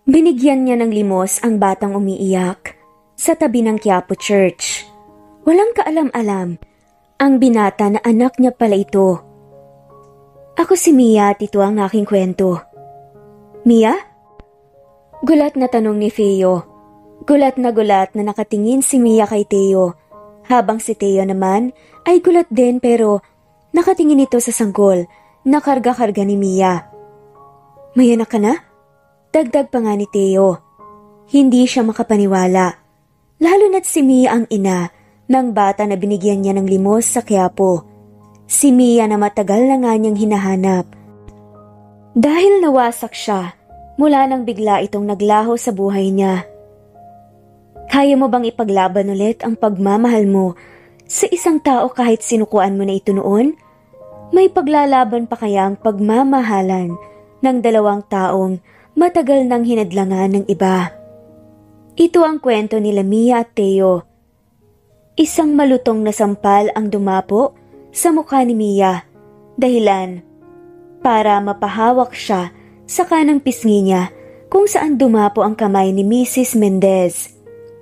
Binigyan niya ng limos ang batang umiiyak sa tabi ng Quiapo Church. Walang kaalam-alam ang binata na anak niya pala ito. Ako si Mia at ito ang aking kwento. Mia? Gulat na tanong ni Theo. Gulat na nakatingin si Mia kay Theo, habang si Theo naman ay gulat din pero nakatingin ito sa sanggol na karga-karga ni Mia. May anak ka na? Dagdag pa nga ni Theo. Hindi siya makapaniwala, lalo na't si Mia ang ina ng bata na binigyan niya ng limos sa Quiapo. Si Mia na matagal na nga niyang hinahanap. Dahil nawasak siya mula nang bigla itong naglaho sa buhay niya. Kaya mo bang ipaglaban ulit ang pagmamahal mo sa isang tao kahit sinukuan mo na ito noon? May paglalaban pa kaya ang pagmamahalan ng dalawang taong matagal nang hinadlangan ng iba? Ito ang kwento nila Mia at Theo. Isang malutong na sampal ang dumapo sa mukha ni Mia, dahilan para mapahawak siya sa kanang pisngi niya kung saan dumapo ang kamay ni Mrs. Mendez.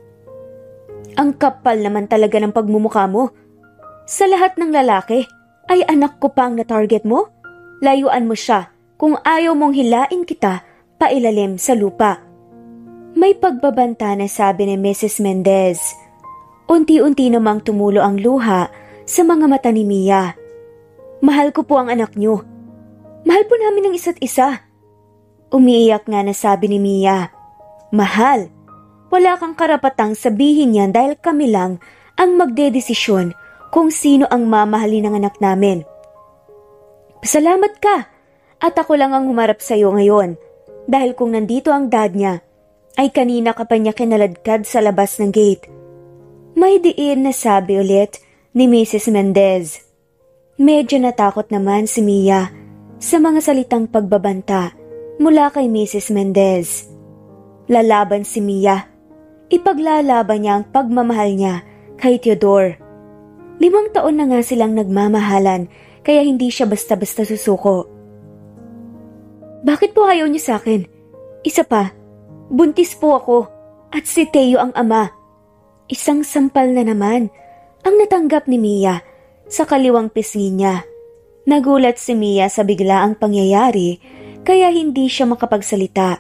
Ang kapal naman talaga ng pagmumukha mo. Sa lahat ng lalaki, ay anak ko pa ang na-target mo? Layuan mo siya kung ayaw mong hilain kita pailalim sa lupa. May pagbabanta na sabi ni Mrs. Mendez. Unti-unti namang tumulo ang luha sa mga mata ni Mia. Mahal ko po ang anak niyo. Mahal po namin ang isa't isa. Umiiyak nga na sabi ni Mia. Mahal? Wala kang karapatang sabihin yan dahil kami lang ang magdedesisyon kung sino ang mamahalin ng anak namin. Pasalamat ka at ako lang ang humarap sa iyo ngayon. Dahil kung nandito ang dad niya, ay kanina ka pa niya kinaladkad sa labas ng gate. May diin na sabi ulit ni Mrs. Mendez. Medyo natakot naman si Mia sa mga salitang pagbabanta mula kay Mrs. Mendez. Lalaban si Mia. Ipaglalaban niya ang pagmamahal niya kay Theodore. 5 taon na nga silang nagmamahalan kaya hindi siya basta-basta susuko. Bakit po ayaw niyo sa akin? Isa pa, buntis po ako at si Theo ang ama. Isang sampal na naman ang natanggap ni Mia sa kaliwang pisngi niya. Nagulat si Mia sa biglaang pangyayari kaya hindi siya makapagsalita.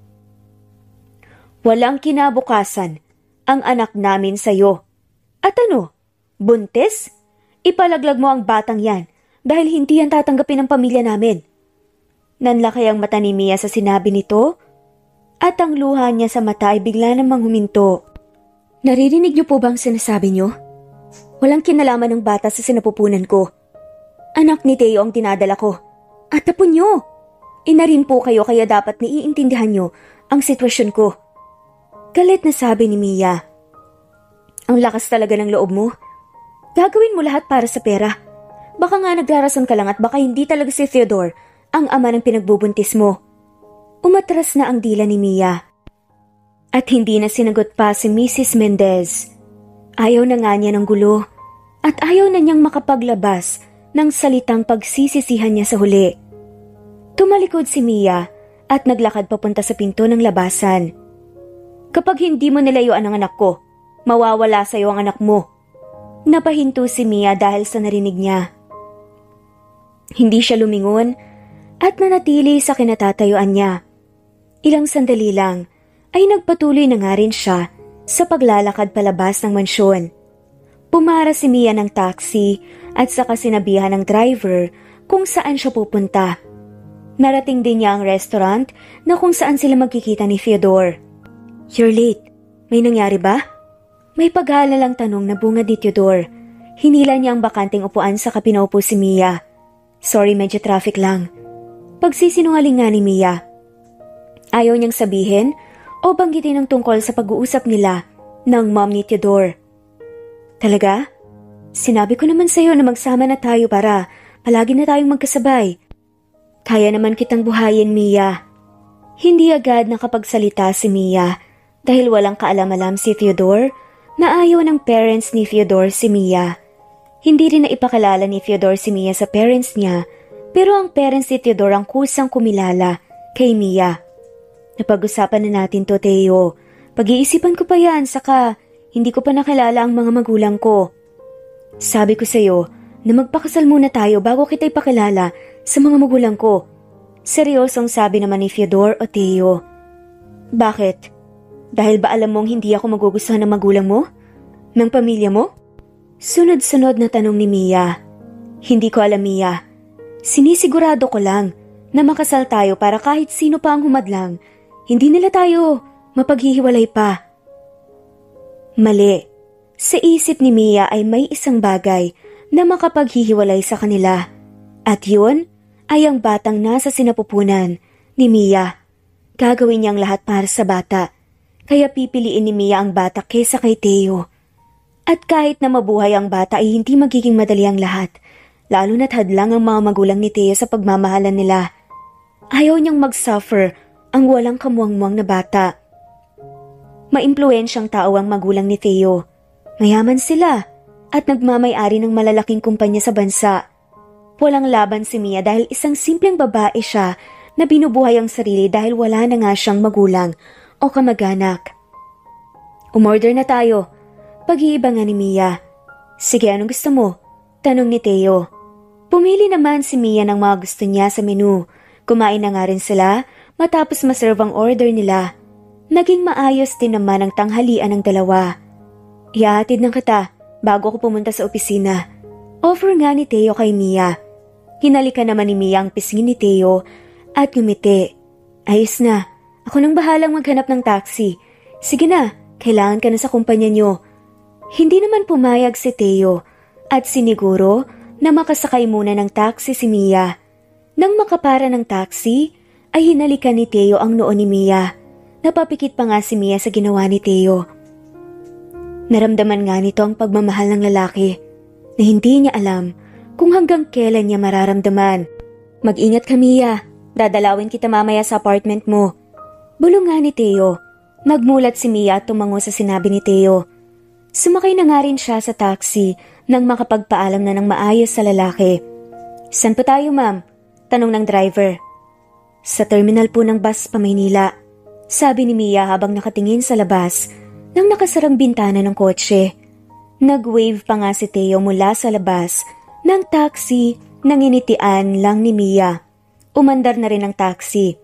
Walang kinabukasan ang anak namin sa'yo. At ano? Buntis? Ipalaglag mo ang batang yan dahil hindi yan tatanggapin ng pamilya namin. Nanlaki ang mata ni Mia sa sinabi nito at ang luha niya sa mata ay bigla namang huminto. Naririnig niyo po bang sinasabi niyo? Walang kinalaman ng bata sa sinapupunan ko. Anak ni Theo ang dinadala ko. At tapon niyo. Ina rin po kayo kaya dapat naiintindihan niyo ang sitwasyon ko. Galit na sabi ni Mia. Ang lakas talaga ng loob mo. Gagawin mo lahat para sa pera. Baka nga nagrarason ka lang at baka hindi talaga si Theodore ang ama ng pinagbubuntis mo. Umatras na ang dila ni Mia. At hindi na sinagot pa si Mrs. Mendez. Ayaw na nga niya ng gulo at ayaw na niyang makapaglabas ng salitang pagsisisihan niya sa huli. Tumalikod si Mia at naglakad papunta sa pinto ng labasan. Kapag hindi mo nilayuan ang anak ko, mawawala sa iyo ang anak mo. Napahinto si Mia dahil sa narinig niya. Hindi siya lumingon at nanatili sa kinatatayuan niya. Ilang sandali lang ay nagpatuloy na nga rin siya sa paglalakad palabas ng mansyon. Pumara si Mia ng taxi at saka sinabihan ng driver kung saan siya pupunta. Narating din niya ang restaurant na kung saan sila magkikita ni Theodore. You're late. May nangyari ba? May paghalalang tanong na bunga ni Theodore. Hinila niya ang bakanting upuan sa pinaupo si Mia. Sorry, medyo traffic lang. Pagsisinungaling nga ni Mia. Ayaw niyang sabihin o banggitin ang tungkol sa pag-uusap nila ng mom ni Theodore. Talaga? Sinabi ko naman sa'yo na magsama na tayo para palagi na tayong magkasabay. Kaya naman kitang buhayin, Mia. Hindi agad nakapagsalita si Mia dahil walang kaalam-alam si Theodore na ayaw ng parents ni Theodore si Mia. Hindi rin na ipakilala ni Theodore si Mia sa parents niya pero ang parents ni Theodore ang kusang kumilala kay Mia. Napag-usapan na natin to, Teo. Pag-iisipan ko pa yan, saka hindi ko pa nakilala ang mga magulang ko. Sabi ko sa'yo na magpakasal muna tayo bago kita ipakilala sa mga magulang ko. Seryosong sabi naman ni Fyodor o Teo. Bakit? Dahil ba alam mong hindi ako magugustuhan ng magulang mo? Ng pamilya mo? Sunod-sunod na tanong ni Mia. Hindi ko alam, Mia. Sinisigurado ko lang na makasal tayo para kahit sino pa ang humadlang, hindi nila tayo mapaghihiwalay pa. Mali. Sa isip ni Mia ay may isang bagay na makapaghihiwalay sa kanila. At yun ay ang batang nasa sinapupunan ni Mia. Gagawin niyang lahat para sa bata. Kaya pipiliin ni Mia ang bata kesa kay Teo. At kahit na mabuhay ang bata ay hindi magiging madali ang lahat. Lalo na't hadlang ang mga magulang ni Teo sa pagmamahalan nila. Ayaw niyang mag-suffer ang walang kamuwang-muwang na bata. Maimpluwensyang tao ang magulang ni Teo. Mayaman sila at nagmamay-ari ng malalaking kumpanya sa bansa. Walang laban si Mia dahil isang simpleng babae siya na binubuhay ang sarili dahil wala na nga siyang magulang o kamag-anak. Umorder na tayo. Pag-iiba nga ni Mia. Sige, anong gusto mo? Tanong ni Teo. Pumili naman si Mia ng mga gusto niya sa menu. Kumain na nga rin sila matapos maserve ang order nila. Naging maayos din naman ang tanghalian ng dalawa. Ihahatid ng kita bago ako pumunta sa opisina. Offer nga ni Teo kay Mia. Hinalikan naman ni Mia ang pisngi ni Teo at ngumiti. Ayos na. Ako nang bahalang maghanap ng taxi. Sige na, kailangan ka na sa kumpanya niyo. Hindi naman pumayag si Teo at siniguro na makasakay muna ng taxi si Mia. Nang makapara ng taxi, ay hinalikan ni Teo ang noo ni Mia. Napapikit pa nga si Mia sa ginawa ni Teo. Naramdaman nga nito ang pagmamahal ng lalaki na hindi niya alam kung hanggang kailan niya mararamdaman. Mag-ingat ka, Mia. Dadalawin kita mamaya sa apartment mo. Bulong nga ni Teo. Nagmulat si Mia at tumango sa sinabi ni Teo. Sumakay na nga rin siya sa taxi nang makapagpaalam na ng maayos sa lalaki. Saan po tayo, ma'am? Tanong ng driver. Sa terminal po ng bus pa Maynila. Sabi ni Mia habang nakatingin sa labas nang nakasarang bintana ng kotse. Nag-wave pa nga si Teo mula sa labas ng taxi nang initian lang ni Mia. Umandar na rin ang taxi.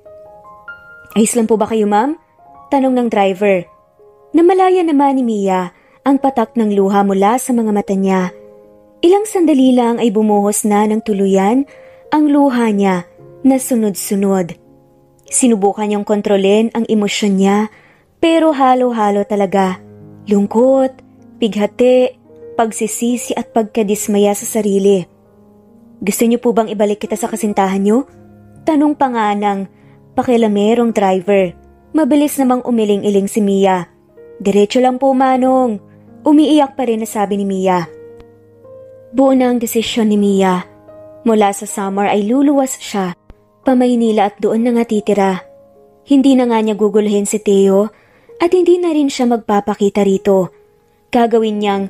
Ayos lang po ba kayo, ma'am? Tanong ng driver. Namalaya naman ni Mia ang patak ng luha mula sa mga mata niya. Ilang sandali lang ay bumuhos na ng tuluyan ang luha niya na sunod-sunod. Sinubukan niyang kontrolin ang emosyon niya pero halo-halo talaga. Lungkot, pighati, pagsisisi at pagkadismaya sa sarili. Gusto niyo po bang ibalik kita sa kasintahan niyo? Tanong pa nga ng pakilamerong driver. Mabilis namang umiling-iling si Mia. Diretso lang po, Manong. Umiiyak pa rin na sabi ni Mia. Buo na ang desisyon ni Mia. Mula sa summer ay luluwas siya pa Maynila at doon na nga titira. Hindi na nga niya guguluhin si Teo at hindi na rin siya magpapakita rito. Gagawin niyang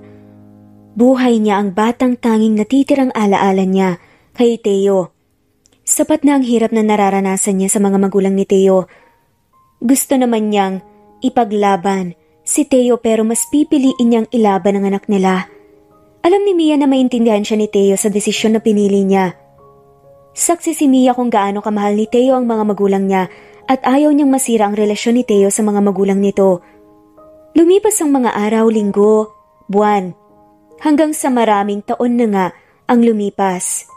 buhay niya ang batang tanging natitirang alaala niya kay Teo. Sapat na ang hirap na nararanasan niya sa mga magulang ni Teo. Gusto naman niyang ipaglaban si Teo pero mas pipiliin niyang ilaban ang anak nila. Alam ni Mia na maintindihan siya ni Teo sa desisyon na pinili niya. Saksi si Mia kung gaano kamahal ni Teo ang mga magulang niya at ayaw niyang masira ang relasyon ni Teo sa mga magulang nito. Lumipas ang mga araw, linggo, buwan, hanggang sa maraming taon na nga ang lumipas.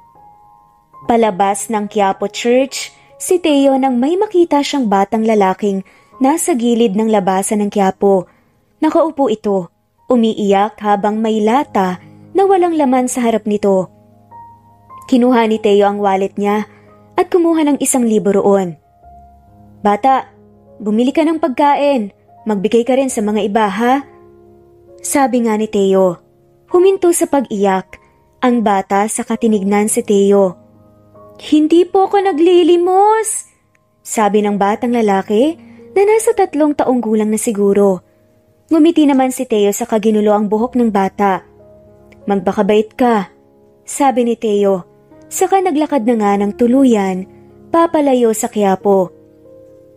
Palabas ng Quiapo Church, si Teo nang may makita siyang batang lalaking nasa gilid ng labasan ng Quiapo. Nakaupo ito, umiiyak habang may lata na walang laman sa harap nito. Kinuha ni Teo ang wallet niya at kumuha ng 1,000 roon. Bata, bumili ka ng pagkain. Magbigay ka rin sa mga iba, ha? Sabi nga ni Teo. Huminto sa pag-iyak ang bata sa katinignan si Teo. Hindi po ako naglilimos, sabi ng batang lalaki na nasa 3 taong gulang na siguro. Ngumiti naman si Teo sa kaginulo ang buhok ng bata. Magbakabait ka, sabi ni Teo. Saka naglakad na nga ng tuluyan, papalayo sa Quiapo.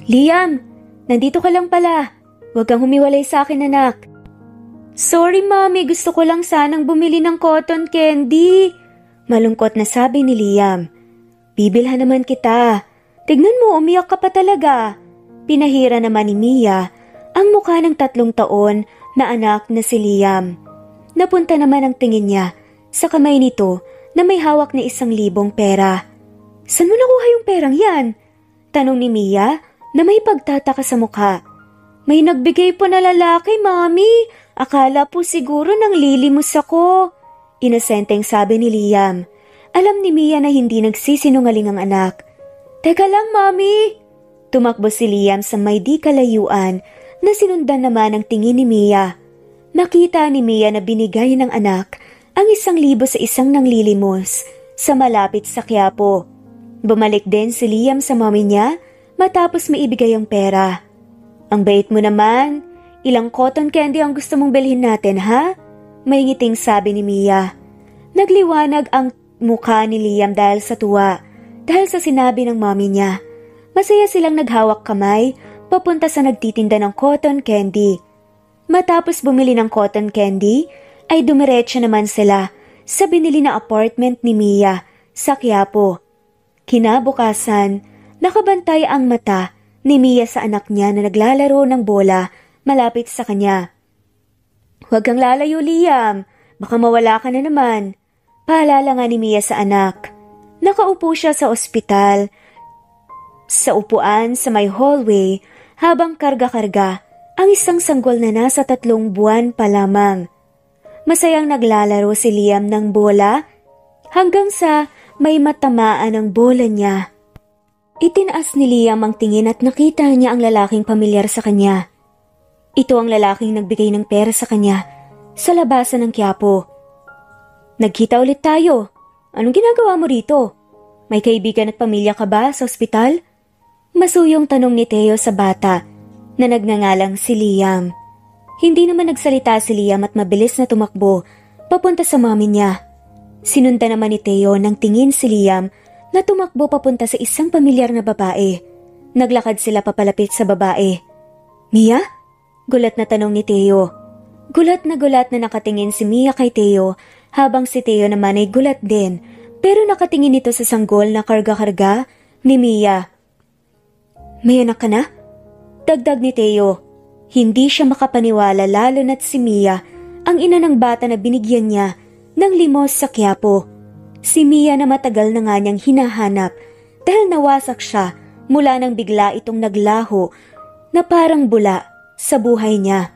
Liam, nandito ka lang pala. Huwag kang humiwalay sa akin, anak. Sorry, Mommy. Gusto ko lang sanang bumili ng cotton candy. Malungkot na sabi ni Liam. Bibilhan naman kita. Tignan mo, umiyak ka pa talaga. Pinahira naman ni Mia ang mukha ng 3 taon na anak na si Liam. Napunta naman ang tingin niya sa kamay nito na may hawak na 1,000 pera. Saan mo nakuha yung perang yan? Tanong ni Mia na may pagtataka sa mukha. May nagbigay po na lalaki, Mami. Akala po siguro nang lilimos ako. Inosenteng sabi ni Liam. Alam ni Mia na hindi nagsisinungaling ang anak. Teka lang, Mami. Tumakbo si Liam sa may di kalayuan na sinundan naman ang tingin ni Mia. Nakita ni Mia na binigay ng anak ang 1,000 sa isang nanglilimos sa malapit sa Quiapo. Bumalik din si Liam sa mami niya matapos maibigay ang pera. Ang bait mo naman. Ilang cotton candy ang gusto mong bilhin natin, ha? May ngiting sabi ni Mia. Nagliwanag ang mukha ni Liam dahil sa tuwa, dahil sa sinabi ng mami niya. Masaya silang naghawak kamay papunta sa nagtitinda ng cotton candy. Matapos bumili ng cotton candy, ay dumiretso naman sila sa binili na apartment ni Mia sa Quiapo. Kinabukasan, nakabantay ang mata ni Mia sa anak niya na naglalaro ng bola malapit sa kanya. Huwag kang lalayo, Liam. Baka mawala ka na naman. Paalala nga ni Mia sa anak. Nakaupo siya sa ospital, sa upuan sa may hallway habang karga-karga ang 1 sanggol na nasa 3 buwan pa lamang. Masayang naglalaro si Liam ng bola hanggang sa may matamaan ang bola niya. Itinaas ni Liam ang tingin at nakita niya ang lalaking pamilyar sa kanya. Ito ang lalaking nagbigay ng pera sa kanya sa labasan ng Quiapo. Nagkita ulit tayo. Anong ginagawa mo rito? May kaibigan at pamilya ka ba sa ospital? Masuyong tanong ni Theo sa bata na nagngangalang si Liam. Hindi naman nagsalita si Liam at mabilis na tumakbo papunta sa mami niya. Sinundan naman ni Theo ng tingin si Liam na tumakbo papunta sa isang pamilyar na babae. Naglakad sila papalapit sa babae. Mia? Gulat na tanong ni Theo. Gulat na nakatingin si Mia kay Theo habang si Theo naman ay gulat din pero nakatingin ito sa sanggol na karga-karga ni Mia. May anak ka na? Dagdag ni Theo. Hindi siya makapaniwala lalo na't si Mia ang ina ng bata na binigyan niya ng limos sa Quiapo. Si Mia na matagal na nga niyang hinahanap dahil nawasak siya mula nang bigla itong naglaho na parang bula sa buhay niya.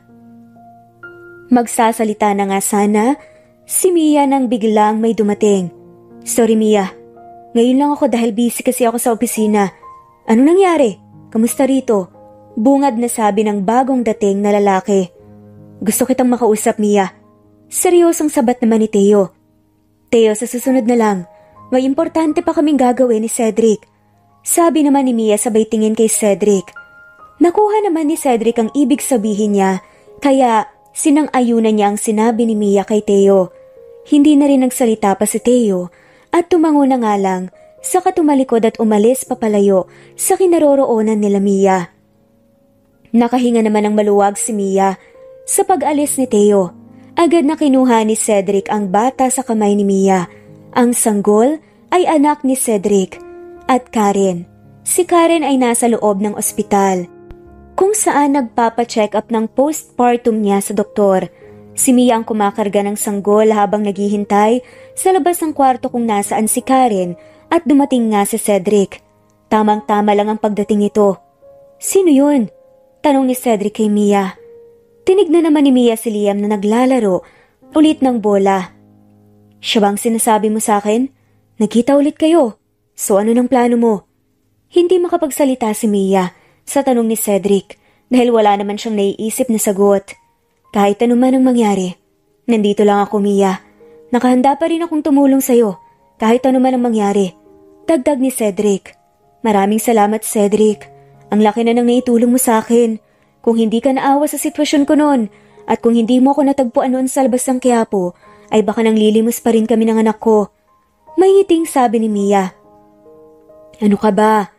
Magsasalita na nga sana si Mia nang biglang may dumating. Sorry Mia, ngayon lang ako dahil busy kasi ako sa opisina. Ano nangyari? Kamusta rito? Bungad na sabi ng bagong dating na lalaki. Gusto kitang makausap Mia. Seryosong sabat naman ni Theo. Theo, sa susunod na lang. May importante pa kaming gagawin ni Cedric. Sabi naman ni Mia sabay tingin kay Cedric. Nakuha naman ni Cedric ang ibig sabihin niya, kaya sinang-ayunan niya ang sinabi ni Mia kay Theo. Hindi na rin nagsalita pa si Theo at tumango na nga lang, saka tumalikod at umalis papalayo sa kinaroroonan nila Mia. Nakahinga naman ng maluwag si Mia. Sa pag-alis ni Theo, agad na kinuha ni Cedric ang bata sa kamay ni Mia. Ang sanggol ay anak ni Cedric at Karen. Si Karen ay nasa loob ng ospital, kung saan nagpapa-check up ng postpartum niya sa doktor. Si Mia ang kumakarga ng sanggol habang naghihintay sa labas ng kwarto kung nasaan si Karen at dumating nga si Cedric. Tamang-tama lang ang pagdating nito. Sino yun? Tanong ni Cedric kay Mia. Tinignan naman ni Mia si Liam na naglalaro ulit ng bola. Siya bang sinasabi mo sa akin? Nagkita ulit kayo. So ano ng plano mo? Hindi makapagsalita si Mia sa tanong ni Cedric dahil wala naman siyang naiisip na sagot. Kahit ano man ang mangyari, nandito lang ako Mia. Nakahanda pa rin akong tumulong sa'yo kahit ano man ang mangyari. Dagdag ni Cedric. Maraming salamat Cedric. Ang laki na nang naitulong mo sa akin. Kung hindi ka naawa sa sitwasyon ko noon at kung hindi mo ako natagpuan noon sa labas ng Quiapo, ay baka nang lilimos pa rin kami ng anak ko. May ngiting sabi ni Mia. Ano ka ba?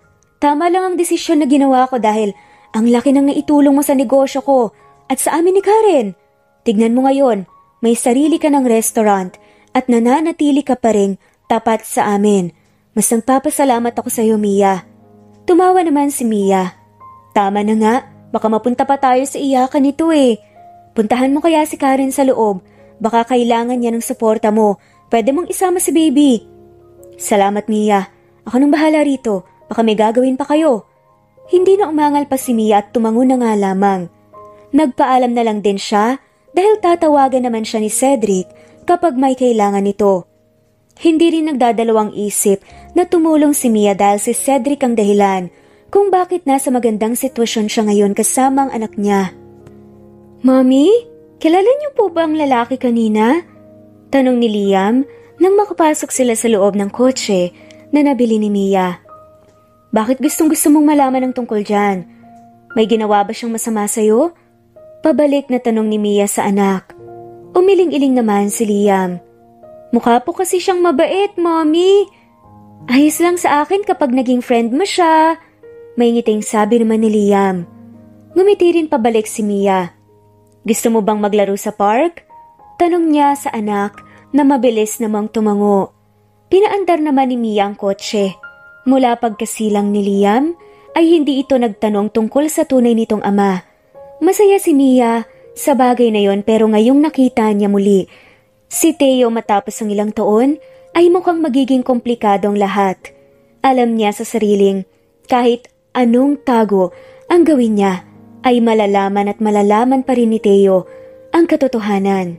Tama lang ang desisyon na ginawa ko dahil ang laki ng naitulong mo sa negosyo ko at sa amin ni Karen. Tignan mo ngayon, may sarili ka ng restaurant at nananatili ka pa ring tapat sa amin. Mas nagpapasalamat ako sa iyo, Mia. Tumawa naman si Mia. Tama na nga, baka mapunta pa tayo sa iyakan nito eh. Puntahan mo kaya si Karen sa loob. Baka kailangan niya ng suporta mo. Pwede mong isama si baby. Salamat, Mia. Ako nang bahala rito. Baka may gagawin pa kayo. Hindi na umangal pa si Mia at tumango na nga lamang. Nagpaalam na lang din siya dahil tatawagan naman siya ni Cedric kapag may kailangan nito. Hindi rin nagdadalawang isip na tumulong si Mia dahil si Cedric ang dahilan kung bakit nasa magandang sitwasyon siya ngayon kasama ang anak niya. Mommy, kilala niyo po ba ang lalaki kanina? Tanong ni Liam nang makapasok sila sa loob ng kotse na nabili ni Mia. Bakit gustong-gusto mong malaman ng tungkol dyan? May ginawa ba siyang masama sa'yo? Pabalik na tanong ni Mia sa anak. Umiling-iling naman si Liam. Mukha po kasi siyang mabait, Mommy. Ayos lang sa akin kapag naging friend mo siya. May ngiting sabi naman ni Liam. Ngumiti rin pabalik si Mia. Gusto mo bang maglaro sa park? Tanong niya sa anak na mabilis namang tumango. Pinaandar naman ni Mia ang kotse. Mula pagkasilang ni Liam ay hindi ito nagtanong tungkol sa tunay nitong ama. Masaya si Mia sa bagay na yon pero ngayong nakita niya muli si Theo matapos ang ilang taon ay mukhang magiging komplikado ang lahat. Alam niya sa sariling kahit anong tago ang gawin niya ay malalaman at malalaman pa rin ni Theo ang katotohanan.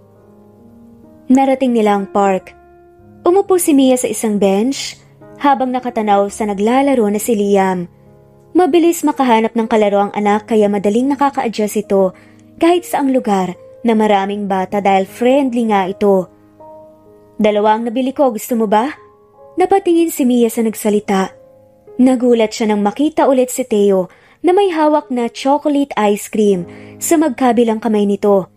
Narating nila ang park. Umupo si Mia sa isang bench habang nakatanaw sa naglalaro na si Liam. Mabilis makahanap ng kalaro ang anak kaya madaling nakaka-adjust ito kahit saang lugar na maraming bata dahil friendly nga ito. Dalawang nabili ko, gusto mo ba? Napatingin si Mia sa nagsalita. Nagulat siya nang makita ulit si Theo na may hawak na chocolate ice cream sa magkabilang kamay nito.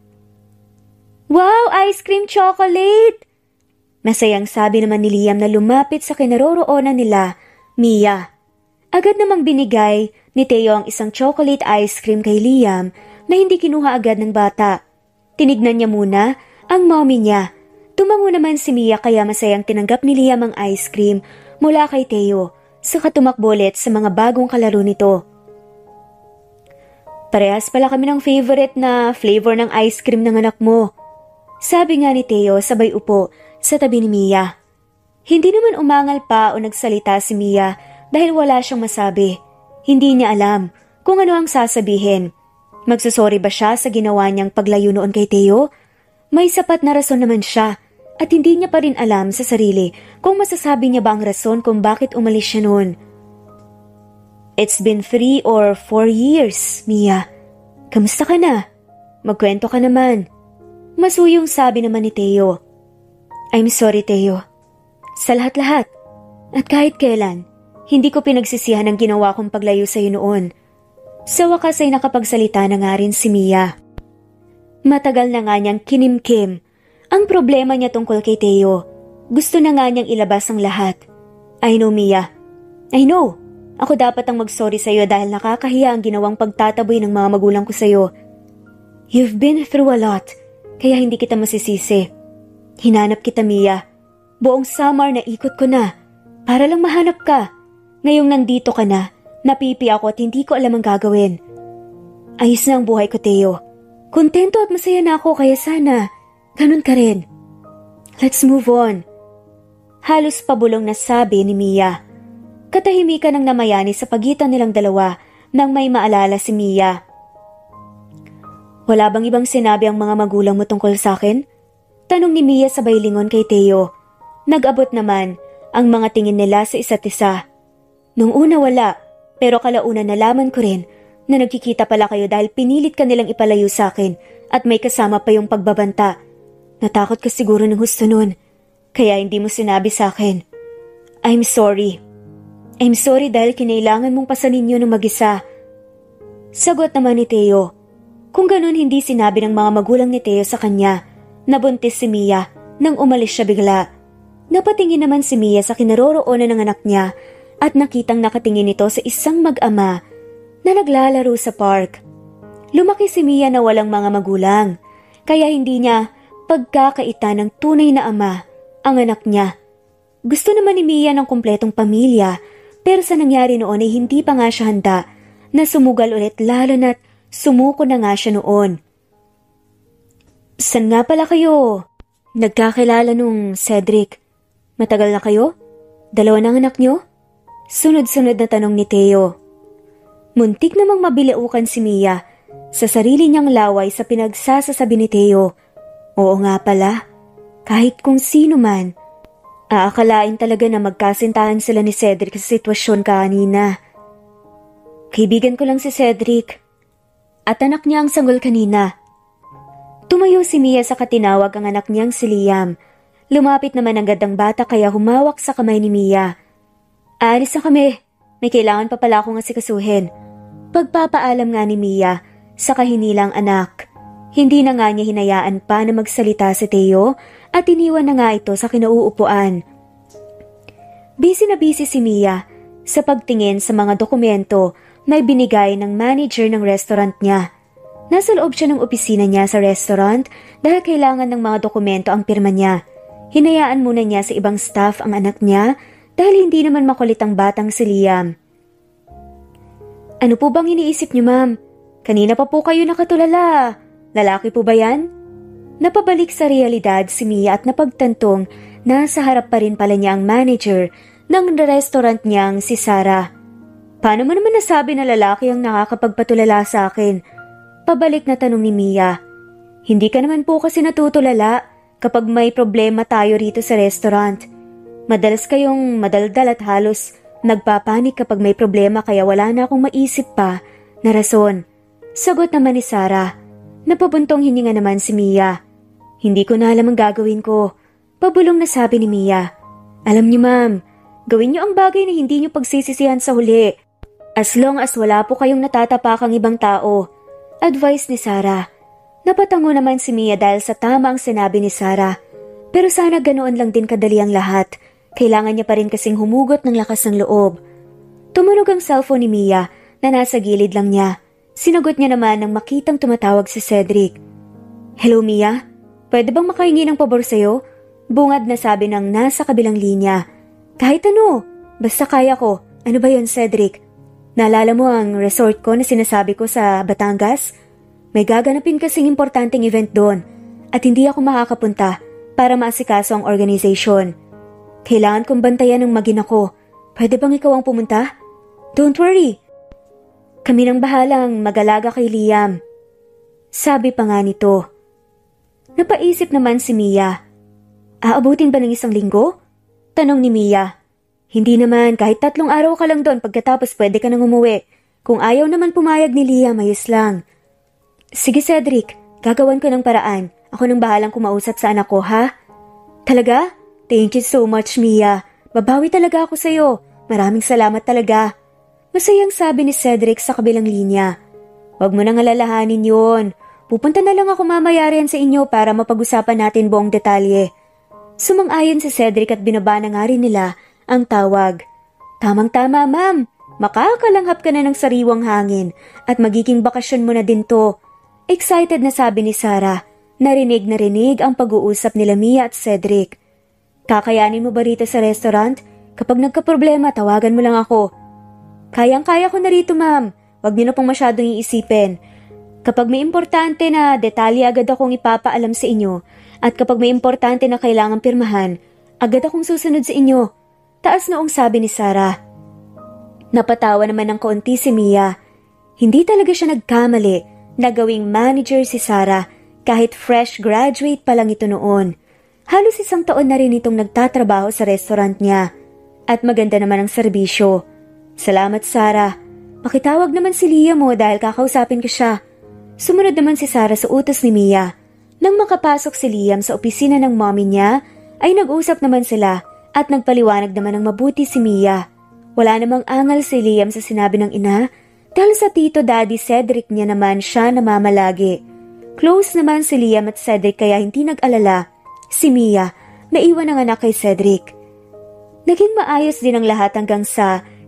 Wow, ice cream chocolate! Masayang sabi naman ni Liam na lumapit sa kinaroroonan nila, Mia. Agad namang binigay ni Theo ang isang chocolate ice cream kay Liam na hindi kinuha agad ng bata. Tinignan niya muna ang mommy niya. Tumango naman si Mia kaya masayang tinanggap ni Liam ang ice cream mula kay Theo, saka tumakbo ulit sa mga bagong kalaro nito. Parehas pala kami ng favorite na flavor ng ice cream ng anak mo. Sabi nga ni Theo sabay upo sa tabi ni Mia. Hindi naman umangal pa o nagsalita si Mia dahil wala siyang masabi. Hindi niya alam kung ano ang sasabihin. Magsasorry ba siya sa ginawa niyang paglayo noon kay Theo? May sapat na rason naman siya at hindi niya pa rin alam sa sarili kung masasabi niya ba ang rason kung bakit umalis siya noon. It's been 3 or 4 years, Mia. Kamusta ka na? Magkwento ka naman. Masuyong sabi naman ni Theo. I'm sorry, Theo. Sa lahat-lahat. At kahit kailan, hindi ko pinagsisihan ang ginawa kong paglayo sa iyo noon. Sa wakas ay nakapagsalita na nga rin si Mia. Matagal na nga niyang kinimkim ang problema niya tungkol kay Theo. Gusto na nga niyang ilabas ang lahat. I know, Mia. I know. Ako dapat ang mag-sorry sa iyo dahil nakakahiya ang ginawang pagtataboy ng mga magulang ko sa iyo. You've been through a lot, kaya hindi kita masisisi. Hinanap kita, Mia. Buong summer na ikot ko na para lang mahanap ka. Ngayong nandito ka na, napipi ako at hindi ko alam ang gagawin. Ayos na ang buhay ko, Theo. Kontento at masaya na ako kaya sana ganun ka rin. Let's move on. Halos pabulong na sabi ni Mia. Katahimikan ang namayani sa pagitan nilang dalawa nang may maalala si Mia. Wala bang ibang sinabi ang mga magulang mo tungkol sa akin? Tanong ni Mia sabay lingon kay Theo. Nag-abot naman ang mga tingin nila sa isa't isa. Nung una wala, pero kalaunan nalaman ko rin na nagkikita pala kayo dahil pinilit ka nilang ipalayo sa akin at may kasama pa yung pagbabanta. Natakot ka siguro ng husto nun, kaya hindi mo sinabi sa akin. I'm sorry. I'm sorry dahil kinailangan mong pasanin yun ng mag-isa. Sagot naman ni Theo. Kung ganun hindi sinabi ng mga magulang ni Theo sa kanya, nabuntis si Mia nang umalis siya bigla. Napatingin naman si Mia sa kinaroroonan ng anak niya at nakitang nakatingin ito sa isang mag-ama na naglalaro sa park. Lumaki si Mia na walang mga magulang, kaya hindi niya pagkakaita ng tunay na ama ang anak niya. Gusto naman ni Mia ng kumpletong pamilya, pero sa nangyari noon ay hindi pa nga siya handa na sumugal ulit, lalo na't sumuko na nga siya noon. San nga pala kayo nagkakilala nung Cedric? Matagal na kayo? 2 ng anak niyo? Sunod-sunod na tanong ni Theo. Muntik namang mabilaukan si Mia sa sarili niyang laway sa pinagsasasabi ni Theo. Oo nga pala, kahit kung sino man, aakalain talaga na magkasintahan sila ni Cedric sa sitwasyon kanina. Kaibigan ko lang si Cedric at anak niya ang sanggol kanina. Tumayo si Mia sa katinawag ang anak niyang si Liam. Lumapit naman agad ang bata kaya humawak sa kamay ni Mia. Aalis na kami, may kailangan pa pala akong asikasuhin. Pagpapaalam nga ni Mia sa kahinilang anak. Hindi na nga niya hinayaan pa na magsalita si Theo at iniwan na nga ito sa kinauupuan. Busy na busy si Mia sa pagtingin sa mga dokumento na ibinigay ng manager ng restaurant niya. Nasa loob siya ng opisina niya sa restaurant dahil kailangan ng mga dokumento ang pirma niya. Hinayaan muna niya sa ibang staff ang anak niya dahil hindi naman makulit ang batang si Liam. Ano po bang iniisip niyo, ma'am? Kanina pa po kayo nakatulala. Lalaki po ba yan? Napabalik sa realidad si Mia at napagtantong na sa harap pa rin pala niya ang manager ng restaurant niyang si Sarah. Paano mo naman nasabi na lalaki ang nakakapagpatulala sa akin? Pabalik na tanong ni Mia. Hindi ka naman po kasi natutulala kapag may problema tayo rito sa restaurant. Madalas kayong madaldal at halos nagpapanik kapag may problema kaya wala na akong maisip pa na rason. Sagot naman ni Sarah. Napabuntong hininga naman si Mia. Hindi ko na alam ang gagawin ko. Pabulong na sabi ni Mia. Alam niyo ma'am, gawin niyo ang bagay na hindi niyo pagsisisihan sa huli. As long as wala po kayong natatapakang ibang tao. Advice ni Sarah. Napatango naman si Mia dahil sa tama ang sinabi ni Sarah. Pero sana ganoon lang din kadali ang lahat. Kailangan niya pa rin kasing humugot ng lakas ng loob. Tumunog ang cellphone ni Mia na nasa gilid lang niya. Sinagot niya naman nang makitang tumatawag si Cedric. Hello Mia? Pwede bang makahingi ng pabor sa'yo? Bungad na sabi ng nasa kabilang linya. Kahit ano, basta kaya ko. Ano ba yun, Cedric? Naalala mo ang resort ko na sinasabi ko sa Batangas? May gaganapin kasing importanteng event doon at hindi ako makakapunta para maasikaso ang organization. Kailangan kong bantayan ng magina ko. Pwede bang ikaw ang pumunta? Don't worry. Kami nang bahalang mag-alaga kay Liam. Sabi pa nga nito. Napaisip naman si Mia. Aabutin ba ng 1 linggo? Tanong ni Mia. Hindi naman, kahit 3 araw ka lang doon pagkatapos pwede ka nang umuwi. Kung ayaw naman pumayag ni Liam, ayos lang. Sige Cedric, gagawan ko ng paraan. Ako nang bahalang kumausap sa anak ko, ha? Talaga? Thank you so much, Mia. Babawi talaga ako sa'yo. Maraming salamat talaga. Masayang sabi ni Cedric sa kabilang linya. Huwag mo nang alalahanin yun. Pupunta na lang ako mamaya riyan sa inyo para mapag-usapan natin buong detalye. Sumang-ayon si Cedric at binaba na nga rin nila ang tawag. Tamang-tama, ma'am. Makakalanghap ka na ng sariwang hangin at magiging bakasyon mo na din to. Excited na sabi ni Sarah. Narinig na rinig ang pag-uusap nila Mia at Cedric. Kakayanin mo ba rito sa restaurant? Kapag nagka-problema, tawagan mo lang ako. Kayang-kaya ko na rito, ma'am. Huwag niyo na pong masyadong iisipin. Kapag may importante na detalye, agad akong ipapaalam sa inyo. At kapag may importante na kailangang pirmahan, agad akong susunod sa inyo. Taas noong sabi ni Sarah. Napatawa naman ng kaunti si Mia. Hindi talaga siya nagkamali na gawing manager si Sarah kahit fresh graduate pa lang ito noon. Halos 1 taon na rin itong nagtatrabaho sa restaurant niya. At maganda naman ang serbisyo. Salamat Sarah. Pakitawag naman si Liam mo dahil kakausapin ko siya. Sumunod naman si Sarah sa utos ni Mia. Nang makapasok si Liam sa opisina ng mommy niya, ay nag-usap naman sila at nagpaliwanag naman ng mabuti si Mia. Wala namang angal si Liam sa sinabi ng ina dahil sa tito daddy Cedric niya naman siya namamalagi. Close naman si Liam at Cedric kaya hindi nag-alala si Mia na iwan ang anak kay Cedric. Naging maayos din ang lahat hanggang sa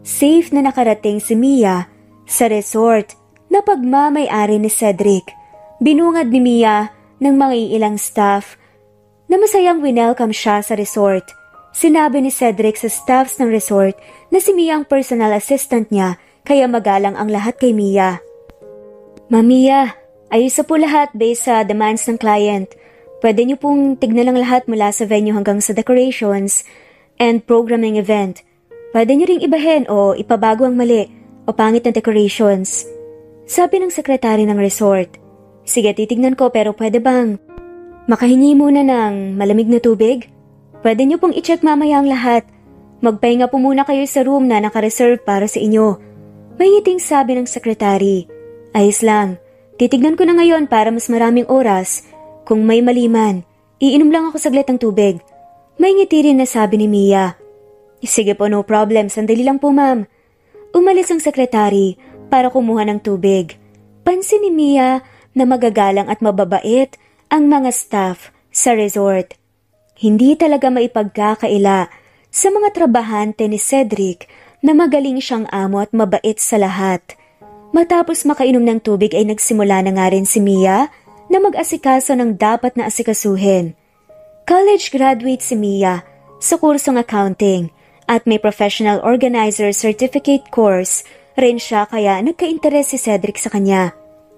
safe na nakarating si Mia sa resort na pagmamay-ari ni Cedric. Binungad ni Mia ng mga ilang staff na masayang winelcome siya sa resort. Sinabi ni Cedric sa staffs ng resort na si Mia ang personal assistant niya kaya magalang ang lahat kay Mia. Ma'am Mia, ayos na po lahat based sa demands ng client. Pwede niyo pong tignan ang lahat mula sa venue hanggang sa decorations and programming event. Pwede niyo ring ibahin o ipabago ang mali o pangit na decorations. Sabi ng sekretary ng resort. Sige, titignan ko pero pwede bang makahingi muna ng malamig na tubig? Pwede niyo pong i-check mamaya ang lahat. Magpahinga po muna kayo sa room na naka-reserve para sa inyo. May ngiting sabi ng sekretary. Ayos lang. Titignan ko na ngayon para mas maraming oras. Kung may maliman, iinom lang ako saglit ng tubig. May ngiti rin na sabi ni Mia. Sige po, no problem. Sandali lang po, ma'am. Umalis ang sekretary para kumuha ng tubig. Pansin ni Mia na magagalang at mababait ang mga staff sa resort. Hindi talaga maipagkakaila sa mga trabahante ni Cedric na magaling siyang amo at mabait sa lahat. Matapos makainom ng tubig ay nagsimula na nga rin si Mia na mag-asikaso ng dapat na asikasuhin. College graduate si Mia sa kursong accounting at may professional organizer certificate course rin siya kaya nagka-interes si Cedric sa kanya.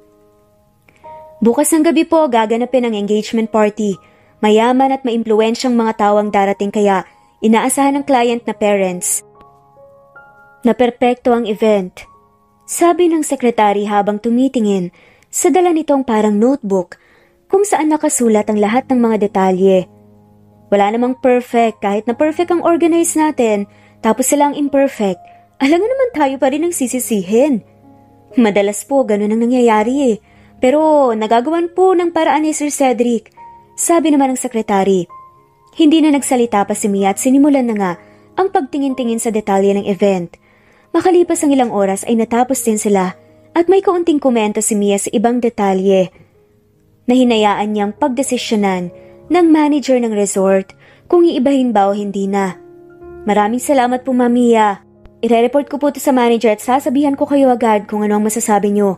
Bukas ng gabi po gaganapin ang engagement party. Mayaman at maimpluwensyang mga tao ang darating kaya inaasahan ng client na parents na perpekto ang event. Sabi ng sekretary habang tumitingin sa dala nitong parang notebook kung saan nakasulat ang lahat ng mga detalye. Wala namang perfect kahit na perfect ang organize natin tapos sila ang imperfect. Alangan naman tayo pa rin ang sisisihin. Madalas po ganun ang nangyayari eh. Pero nagagawan po ng paraan ni Sir Cedric. Sabi naman ng sekretary. Hindi na nagsalita pa si Mia at sinimulan na nga ang pagtingin-tingin sa detalye ng event. Makalipas ang ilang oras ay natapos din sila at may kaunting komento si Mia sa ibang detalye na hinayaan niyang pagdesisyonan ng manager ng resort kung iibahin ba o hindi na. Maraming salamat po, Ma'am Mia. Ire-report ko po ito sa manager at sasabihan ko kayo agad kung ano ang masasabi niyo.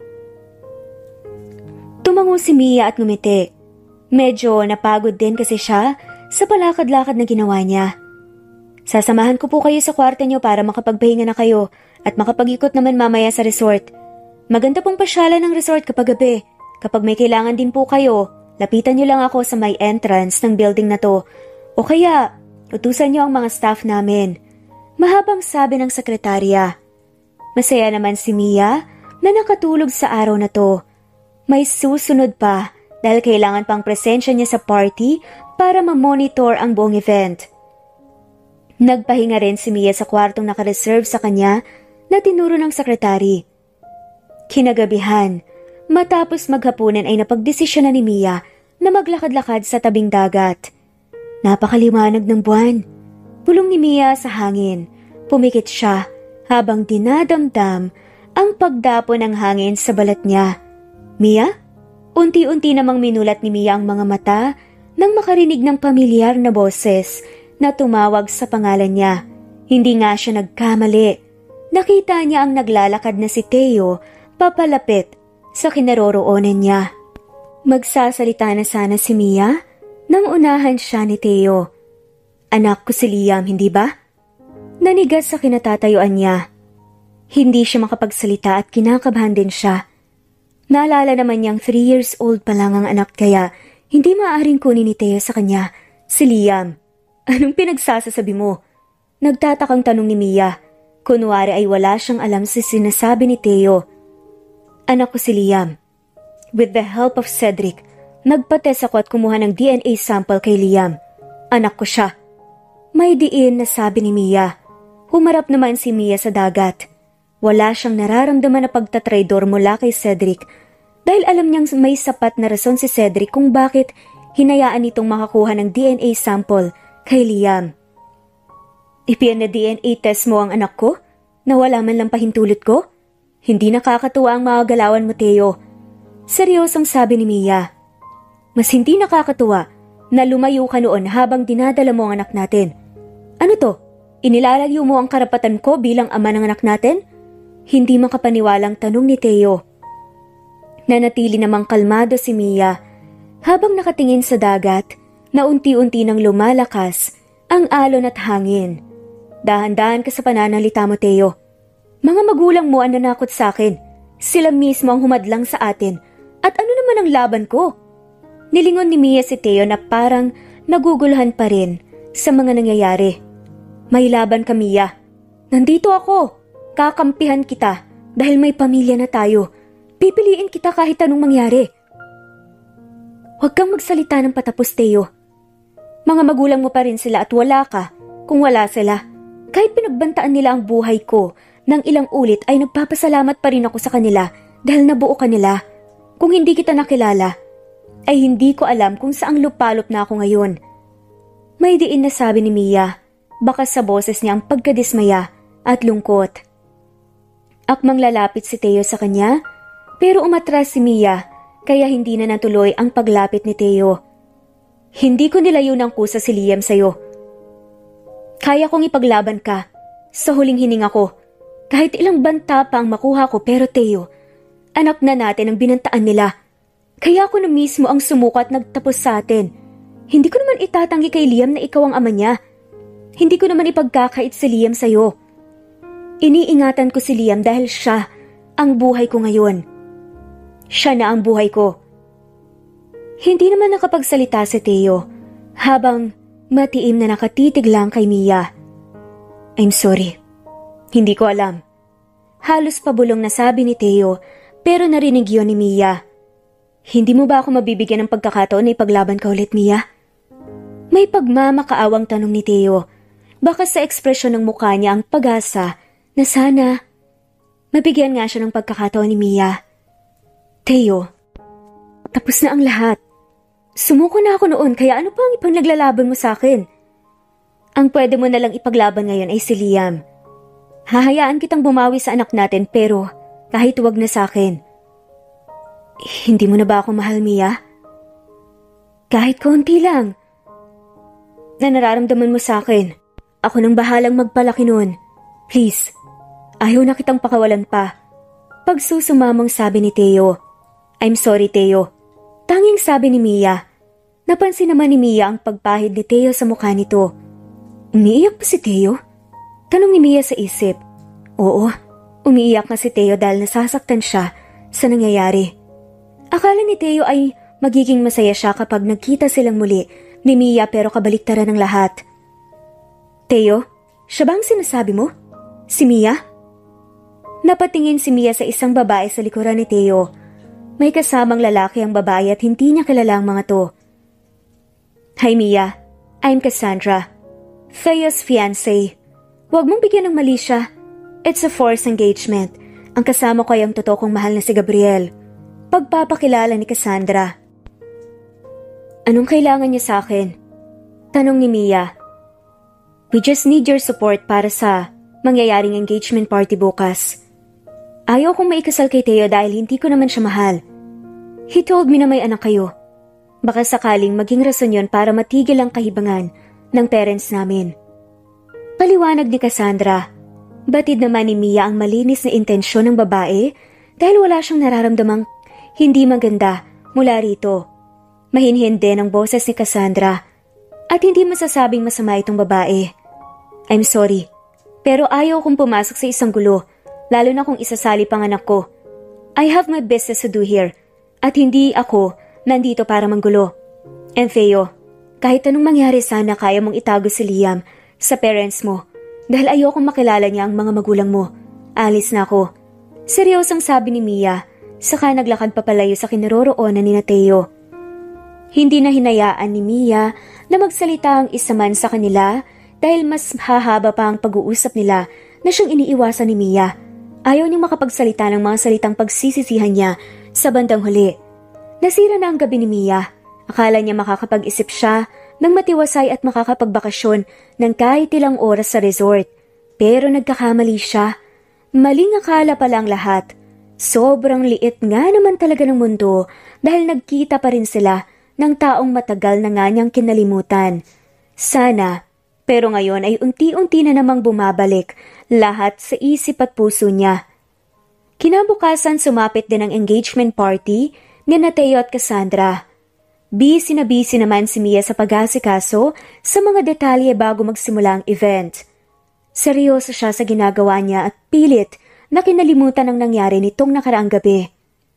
Tumango si Mia at ngumiti. Medyo napagod din kasi siya sa palakad-lakad na ginawa niya. Sasamahan ko po kayo sa kwarto niyo para makapagpahinga na kayo at makapag-ikot naman mamaya sa resort. Maganda pong pasyalan ng resort kapag gabi. Kapag may kailangan din po kayo, lapitan niyo lang ako sa may entrance ng building na to. O kaya, utusan niyo ang mga staff namin. Mahabang sabi ng sekretarya. Masaya naman si Mia na nakatulog sa araw na to. May susunod pa dahil kailangan pang presensya niya sa party para ma-monitor ang buong event. Nagpahinga rin si Mia sa kwartong nakareserve sa kanya na tinuro ng sekretary. Kinagabihan, matapos maghapunan ay napagdesisyon na ni Mia na maglakad-lakad sa tabing dagat. Napakaliwanag ng buwan. Pulong ni Mia sa hangin. Pumikit siya habang dinadamdam ang pagdapo ng hangin sa balat niya. Mia? Unti-unti namang minulat ni Mia ang mga mata nang makarinig ng pamilyar na boses na tumawag sa pangalan niya. Hindi nga siya nagkamali. Nakita niya ang naglalakad na si Theo papalapit sa kinaroroonan niya. Magsasalita na sana si Mia nang unahan siya ni Theo. Anak ko si Liam, hindi ba? Nanigas sa kinatatayuan niya. Hindi siya makapagsalita at kinakabahan din siya. Naalala naman niyang 3 years old pa lang ang anak kaya hindi maaaring kunin ni Theo sa kanya, si Liam. Anong pinagsasasabi mo? Nagtatakang tanong ni Mia. Kunwari ay wala siyang alam sa sinasabi ni Theo. Anak ko si Liam. With the help of Cedric, nagpates ako at kumuha ng DNA sample kay Liam. Anak ko siya. May diin na sabi ni Mia. Humarap naman si Mia sa dagat. Wala siyang nararamdaman na pagtatraidor mula kay Cedric dahil alam niyang may sapat na rason si Cedric kung bakit hinayaan nitong makakuha ng DNA sample kay Liam. Ipian na DNA test mo ang anak ko? Na wala man lang pahintulot ko? Hindi nakakatuwa ang mga galawan mo, Theo. Seryosong sabi ni Mia. Mas hindi nakakatuwa na lumayo ka noon habang dinadala mo ang anak natin. Ano to? Inilalayo mo ang karapatan ko bilang ama ng anak natin? Hindi makapaniwalang tanong ni Teo. Nanatili namang kalmado si Mia habang nakatingin sa dagat na unti-unti nang lumalakas ang alon at hangin. Dahan-dahan ka sa pananalita mo, Teo. Mga magulang mo ang nanakot sa akin. Sila mismo ang humadlang sa atin. At ano naman ang laban ko? Nilingon ni Mia si Teo na parang naguguluhan pa rin sa mga nangyayari. May laban ka, Mia. Nandito ako. Kakampihan kita dahil may pamilya na tayo. Pipiliin kita kahit anong mangyari. Huwag kang magsalita ng patapos, Teo. Mga magulang mo pa rin sila at wala ka kung wala sila. Kahit pinagbantaan nila ang buhay ko ng ilang ulit ay nagpapasalamat pa rin ako sa kanila dahil nabuo ka nila. Kung hindi kita nakilala, ay hindi ko alam kung saang lupalop na ako ngayon. May diin na sabi ni Mia, baka sa boses niya ang pagkadismaya at lungkot. Akmang lalapit si Teo sa kanya, pero umatras si Mia kaya hindi na natuloy ang paglapit ni Teo. Hindi ko nilayo ng kusa si Liam sa'yo. Kaya kong ipaglaban ka sa huling hininga ko. Kahit ilang banta pa ang makuha ko, pero Teo, anak na natin ang binantaan nila. Kaya ako na mismo ang sumuko at nagtapos sa atin. Hindi ko naman itatanggi kay Liam na ikaw ang ama niya. Hindi ko naman ipagkakait si Liam sa'yo. Iniingatan ko si Liam dahil siya ang buhay ko ngayon. Siya na ang buhay ko. Hindi naman nakapagsalita si Teo habang matiim na nakatitig lang kay Mia. I'm sorry. Hindi ko alam. Halos pabulong na sabi ni Teo pero narinig yun ni Mia. Hindi mo ba ako mabibigyan ng pagkakataon na ipaglaban ka ulit, Mia? May pagmamakaawang tanong ni Teo. Baka sa ekspresyon ng mukha niya ang pag-asa na sana mabigyan nga siya ng pagkakataon ni Mia. Teo, tapos na ang lahat. Sumuko na ako noon kaya ano pa ang ipaglaban mo sa akin? Ang pwede mo nalang ipaglaban ngayon ay si Liam. Hahayaan kitang bumawi sa anak natin pero kahit huwag na sa akin. Hindi mo na ba ako mahal, Mia? Kahit konti lang. Na nararamdaman mo sa akin. Ako nang bahalang magpalaki noon. Please, ayaw na kitang pakawalan pa. Pagsusumamang sabi ni Teo. I'm sorry, Teo. Tanging sabi ni Mia. Napansin naman ni Mia ang pagpahid ni Teo sa mukha nito. Umiiyak pa si Teo? Tanong ni Mia sa isip. Oo, umiiyak na si Teo dahil nasasaktan siya sa nangyayari. Akala ni Teo ay magiging masaya siya kapag nagkita silang muli ni Mia pero kabaliktaran ng lahat. Teo, siya ba ang sinasabi mo? Si Mia? Napatingin si Mia sa isang babae sa likuran ni Teo. May kasamang lalaki ang babae at hindi niya kilala ang mga to. Hi Mia, I'm Cassandra. Theo's fiancé. Huwag mong bigyan ng mali siya. It's a forced engagement. Ang kasama ko ay ang totoo kong mahal na si Gabriel. Pagpapakilala ni Cassandra. Anong kailangan niya sa akin? Tanong ni Mia. We just need your support para sa mangyayaring engagement party bukas. Ayaw kong maikasal kay Teo dahil hindi ko naman siya mahal. He told me na may anak kayo. Baka sakaling maging rason yon para matigil ang kahibangan ng parents namin. Paliwanag ni Cassandra. Batid naman ni Mia ang malinis na intensyon ng babae dahil wala siyang nararamdamang hindi maganda mula rito. Mahinhin din ang boses ni Cassandra at hindi masasabing masama itong babae. I'm sorry, pero ayaw kong pumasok sa isang gulo, lalo na kung isasali pang anak ko. I have my business to do here at hindi ako nandito para manggulo. And Theo, kahit anong mangyari sana kaya mong itago si Liam sa parents mo dahil ayokong makilala niya ang mga magulang mo. Alis na ako. Seryosang sabi ni Mia, saka naglakad papalayo sa kinaroroonan ni Theo. Hindi na hinayaan ni Mia na magsalita ang isa man sa kanila dahil mas hahaba pa ang pag-uusap nila na siyang iniiwasan ni Mia. Ayaw niyang makapagsalita ng mga salitang pagsisisihan niya sa bandang huli. Nasira na ang gabi ni Mia. Akala niya makakapag-isip siya ng matiwasay at makakapagbakasyon ng kahit ilang oras sa resort. Pero nagkakamali siya. Maling akala pala ang lahat. Sobrang liit nga naman talaga ng mundo dahil nagkita pa rin sila ng taong matagal na nga niyang kinalimutan. Sana Pero ngayon ay unti-unti na namang bumabalik lahat sa isip at puso niya. Kinabukasan sumapit din ang engagement party ni Nateo at Cassandra. Busy na busy naman si Mia sa pag-asikaso sa mga detalye bago magsimula ang event. Seryoso siya sa ginagawa niya at pilit na kinalimutan ang nangyari nitong nakaraang gabi.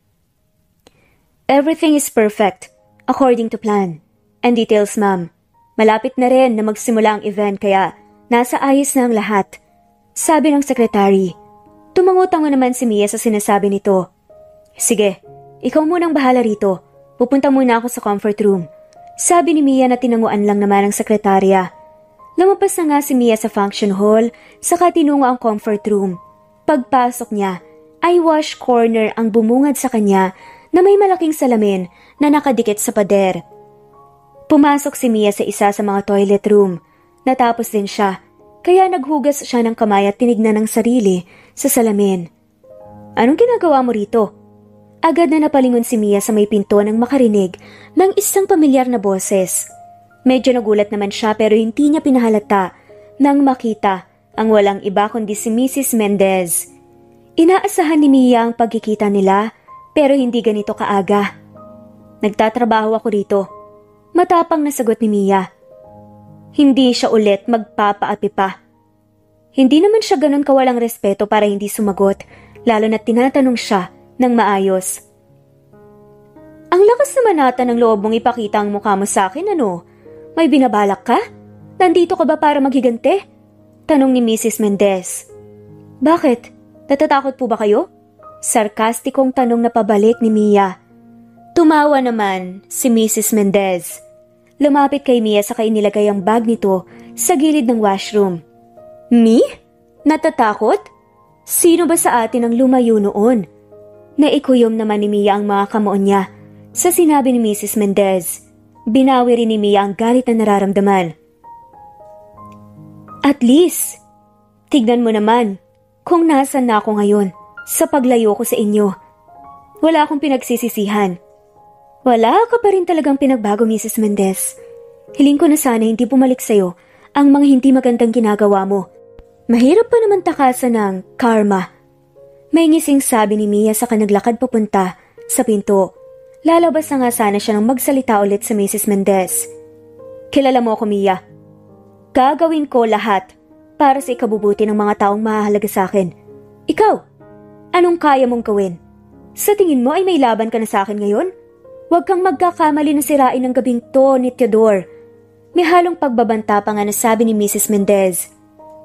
Everything is perfect, according to plan. And details, ma'am. Malapit na rin na magsimula ang event kaya nasa ayos na ang lahat. Sabi ng sekretary. Tumangutango naman si Mia sa sinasabi nito. Sige, ikaw munang bahala rito. Pupunta muna ako sa comfort room. Sabi ni Mia na tinanguan lang naman ng sekretarya. Lumabas na nga si Mia sa function hall, saka tinungo ang comfort room. Pagpasok niya, ay wash corner ang bumungad sa kanya na may malaking salamin na nakadikit sa pader. Pumasok si Mia sa isa sa mga toilet room. Natapos din siya, kaya naghugas siya ng kamay at tinignan ng sarili sa salamin. Anong ginagawa mo rito? Agad na napalingon si Mia sa may pinto nang makarinig ng isang pamilyar na boses. Medyo nagulat naman siya pero hindi niya pinahalata nang makita ang walang iba kundi si Mrs. Mendez. Inaasahan ni Mia ang pagkikita nila pero hindi ganito kaaga. Nagtatrabaho ako rito. Matapang na sagot ni Mia. Hindi siya ulit magpapaapi pa. Hindi naman siya ganun kawalang respeto para hindi sumagot, lalo na tinatanong siya ng maayos. Ang lakas naman nata ng loob mong ipakita ang mukha mo sa akin, ano? May binabalak ka? Nandito ka ba para maghigante? Tanong ni Mrs. Mendez. Bakit? Natatakot po ba kayo? Sarkastikong tanong na pabalik ni Mia. Tumawa naman si Mrs. Mendez. Lumapit kay Mia sa inilagay ang bag nito sa gilid ng washroom. Me? Natatakot? Sino ba sa atin ang lumayo noon? Naikuyom naman ni Mia ang mga kamuon niya sa sinabi ni Mrs. Mendez. Binawi rin ni Mia ang galit na nararamdaman. At least, tignan mo naman kung nasan na ako ngayon sa paglayo ko sa inyo. Wala akong pinagsisisihan. Wala ka pa rin talagang pinagbago, Mrs. Mendez. Hiling ko na sana hindi bumalik sa'yo ang mga hindi magandang ginagawa mo. Mahirap pa naman takasan ng karma. May ngising sabi ni Mia sa kanaglakad papunta sa pinto. Lalabas na nga sana siya nang magsalita ulit sa Mrs. Mendez. Kilala mo ako, Mia. Gagawin ko lahat para sa ikabubuti ng mga taong mahalaga sa akin. Ikaw, anong kaya mong gawin? Sa tingin mo ay may laban ka na sa akin ngayon? Huwag kang magkakamali na sirain ng gabing to ni Theodore. May halong pagbabanta pa nga nasabi ni Mrs. Mendez.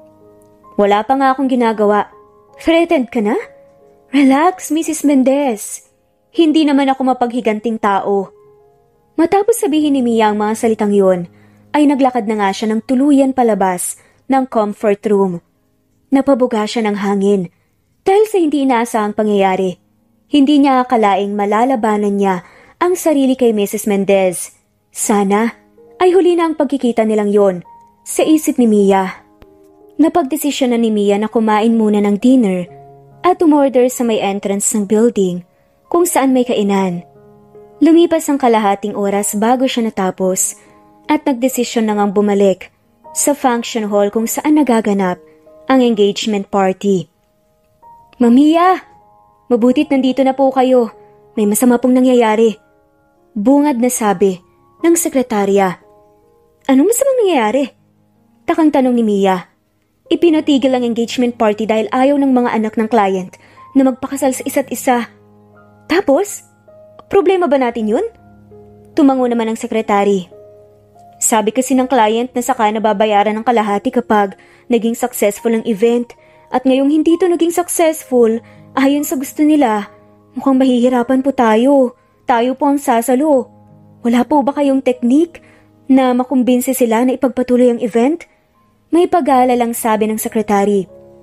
Wala pa nga akong ginagawa. Threatened ka na? Relax, Mrs. Mendez. Hindi naman ako mapaghiganting tao. Matapos sabihin ni Mia ang mga salitang yun, ay naglakad na nga siya ng tuluyan palabas ng comfort room. Napabuga siya ng hangin dahil sa hindi inaasahang pangyayari. Hindi niya akalaing malalabanan niya ang sarili kay Mrs. Mendez. Sana ay huli na ang pagkikita nilang yon sa isip ni Mia. Napagdesisyon na ni Mia na kumain muna ng dinner at umorder sa may entrance ng building kung saan may kainan. Lumipas ang kalahating oras bago siya natapos at nagdesisyon na ngang bumalik sa function hall kung saan nagaganap ang engagement party. Mamiya, mabutit nandito na po kayo. May masama pong nangyayari. Bungad na sabi ng sekretarya. Anong masamang nangyayari? Takang tanong ni Mia. Ipinatigil ang engagement party dahil ayaw ng mga anak ng client na magpakasal sa isa't isa. Tapos, problema ba natin yun? Tumango naman ang sekretary. Sabi kasi ng client na saka nababayaran ng kalahati kapag naging successful ang event at ngayong hindi ito naging successful, ayon sa gusto nila, mukhang mahihirapan po tayo. Tayo po ang sasalo. Wala po ba kayong teknik na makumbinsi sila na ipagpatuloy ang event? May pag-aalalang sabi ng sekretary.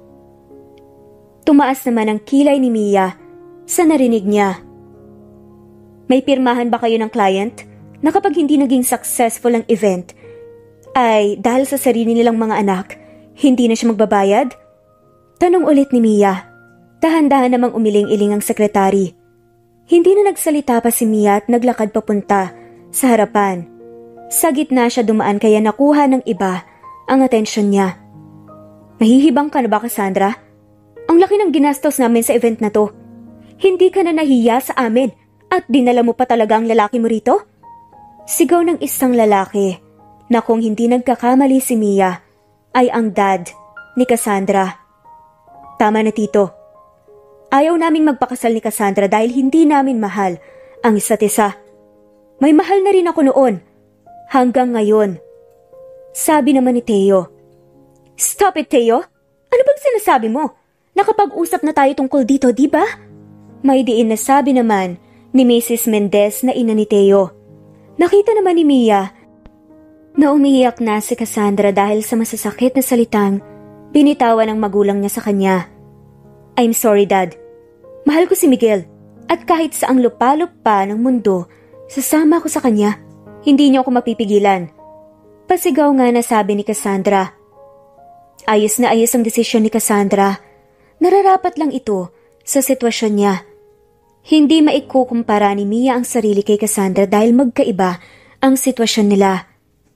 Tumaas naman ang kilay ni Mia sa narinig niya. May pirmahan ba kayo ng client na kapag hindi naging successful ang event, ay dahil sa sarili nilang mga anak, hindi na siya magbabayad? Tanong ulit ni Mia. Dahan-dahan namang umiling-iling ang sekretary. Hindi na nagsalita pa si Mia at naglakad papunta sa harapan. Sa gitna siya dumaan kaya nakuha ng iba ang atensyon niya. Nahihibang ka na ba, Cassandra? Ang laki ng ginastos namin sa event na to. Hindi ka na nahiya sa amin at dinala mo pa talaga ang lalaki mo rito? Sigaw ng isang lalaki na kung hindi nagkakamali si Mia ay ang dad ni Cassandra. Tama na, Tito. Ayaw naming magpakasal ni Cassandra dahil hindi namin mahal ang isa't isa. May mahal na rin ako noon. Hanggang ngayon. Sabi naman ni Teo. Stop it, Teo! Ano bang sinasabi mo? Nakapag-usap na tayo tungkol dito, di ba? May diin na sabi naman ni Mrs. Mendez na ina ni Teo. Nakita naman ni Mia na umiiyak na si Cassandra dahil sa masasakit na salitang binitawan ng magulang niya sa kanya. I'm sorry, Dad. Mahal ko si Miguel at kahit saang lupalop pa ng mundo, sasama ko sa kanya. Hindi niyo ako mapipigilan. Pasigaw nga na sabi ni Cassandra. Ayos na ayos ang desisyon ni Cassandra. Nararapat lang ito sa sitwasyon niya. Hindi maikukumpara ni Mia ang sarili kay Cassandra dahil magkaiba ang sitwasyon nila.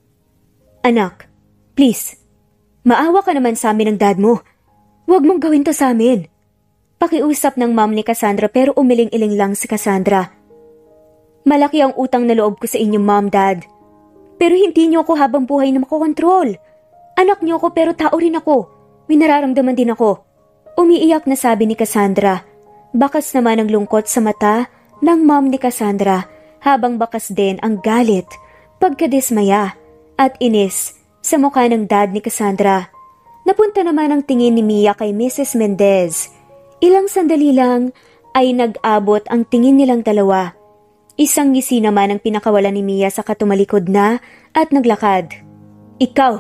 Anak, please, maawa ka naman sa amin ng dad mo. Huwag mong gawin to sa amin. Pakiusap ng mom ni Cassandra pero umiling-iling lang si Cassandra. Malaki ang utang na loob ko sa inyong mom, dad. Pero hindi niyo ako habang buhay na makokontrol. Anak niyo ako pero tao rin ako. May nararamdaman din ako. Umiiyak na sabi ni Cassandra. Bakas naman ang lungkot sa mata ng mom ni Cassandra habang bakas din ang galit, pagkadismaya at inis sa mukha ng dad ni Cassandra. Napunta naman ang tingin ni Mia kay Mrs. Mendez. Ilang sandali lang ay nag-abot ang tingin nilang dalawa. Isang ngisi naman ang pinakawalan ni Mia sa katumalikod na at naglakad. Ikaw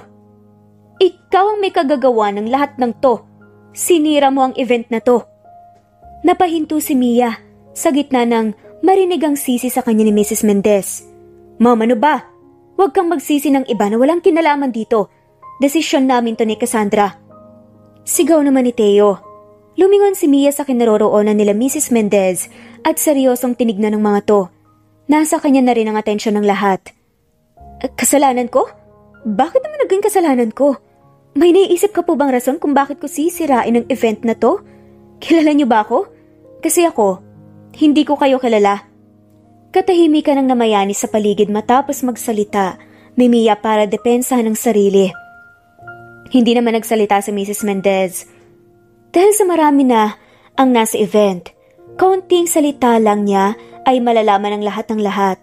ang may kagagawa ng lahat ng to. Sinira mo ang event na to. Napahinto si Mia sa gitna ng marinig ang sisi sa kanya ni Mrs. Mendez. Mom, ano ba? Huwag kang magsisi ng iba na walang kinalaman dito. Desisyon namin to ni Cassandra. Sigaw naman ni Teo. Lumingon si Mia sa kinaroroonan nila Mrs. Mendez at seryosong tinignan ng mga to. Nasa kanya na rin ang atensyon ng lahat. Kasalanan ko? Bakit naman naging kasalanan ko? May naiisip ka po bang rason kung bakit ko sisirain ang event na to? Kilala niyo ba ako? Kasi ako, hindi ko kayo kilala. Katahimikan ang namayani sa paligid matapos magsalita ni Mia para depensahan ang sarili. Hindi naman nagsalita si Mrs. Mendez. Dahil sa marami na ang nasa event, kaunting salita lang niya ay malalaman ng lahat.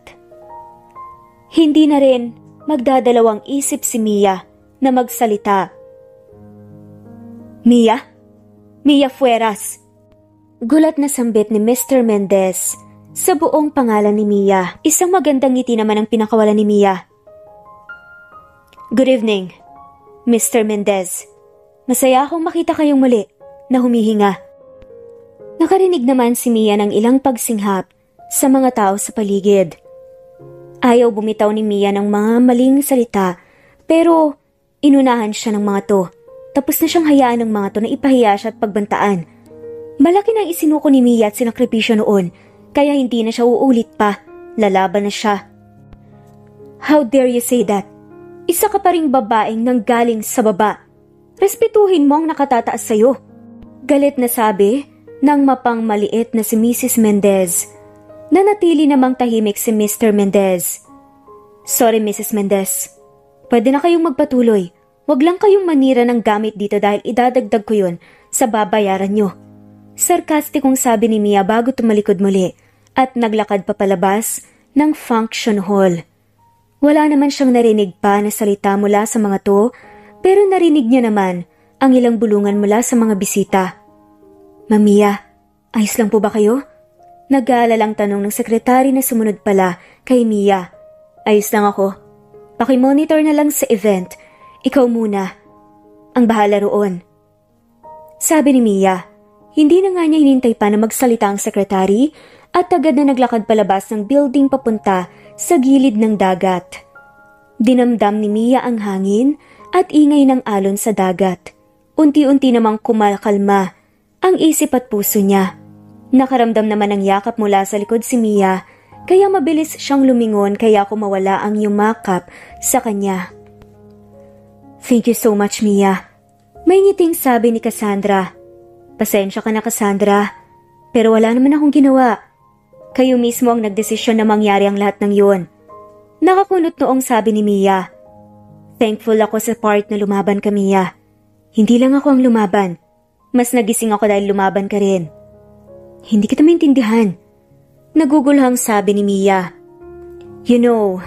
Hindi na rin magdadalawang isip si Mia na magsalita. Mia Fueras. Gulat na sambit ni Mr. Mendez sa buong pangalan ni Mia. Isang magandang ngiti naman ang pinakawalan ni Mia. Good evening, Mr. Mendez. Masaya akong makita kayong muli na humihinga. Nakarinig naman si Mia ng ilang pagsinghap sa mga tao sa paligid. Ayaw bumitaw ni Mia ng mga maling salita pero inunahan siya ng mga to. Tapos na siyang hayaan ng mga to na ipahiya siya at pagbantaan. Malaki na isinuko ni Mia at sinakripisyo noon kaya hindi na siya uulit pa. Lalaban na siya. How dare you say that? Isa ka pa ring babaeng nanggaling sa baba. Respetuhin mo ang nakatataas sa'yo. Galit na sabi ng mapang maliit na si Mrs. Mendez. Nanatili namang tahimik si Mr. Mendez. Sorry, Mrs. Mendez. Pwede na kayong magpatuloy. Huwag lang kayong manira ng gamit dito dahil idadagdag ko yun sa babayaran nyo. Sarkastikong sabi ni Mia bago tumalikod muli at naglakad papalabas ng function hall. Wala naman siyang narinig pa na salita mula sa mga to pero narinig niya naman ang ilang bulungan mula sa mga bisita. Mia, ayos lang po ba kayo? Nag-aalalang tanong ng sekretary na sumunod pala kay Mia. Ayos lang ako. Pakimonitor na lang sa event. Ikaw muna. Ang bahala roon. Sabi ni Mia. Hindi na nga niya hinintay pa na magsalita ang sekretary at agad na naglakad palabas ng building papunta sa gilid ng dagat. Dinamdam ni Mia ang hangin at ingay ng alon sa dagat. Unti-unti namang kumakalma ang isip at puso niya. Nakaramdam naman ng yakap mula sa likod si Mia kaya mabilis siyang lumingon kaya kumawala ang yumakap sa kanya. Thank you so much, Mia. May ngiting sabi ni Cassandra. Pasensya ka na, Cassandra. Pero wala naman akong ginawa. Kayo mismo ang nagdesisyon na mangyari ang lahat ng yun. Nakakunot noong sabi ni Mia. Thankful ako sa part na lumaban ka, Mia. Hindi lang ako ang lumaban. Mas nagising ako dahil lumaban ka rin. Hindi kita maintindihan. Nagugulhang sabi ni Mia. You know,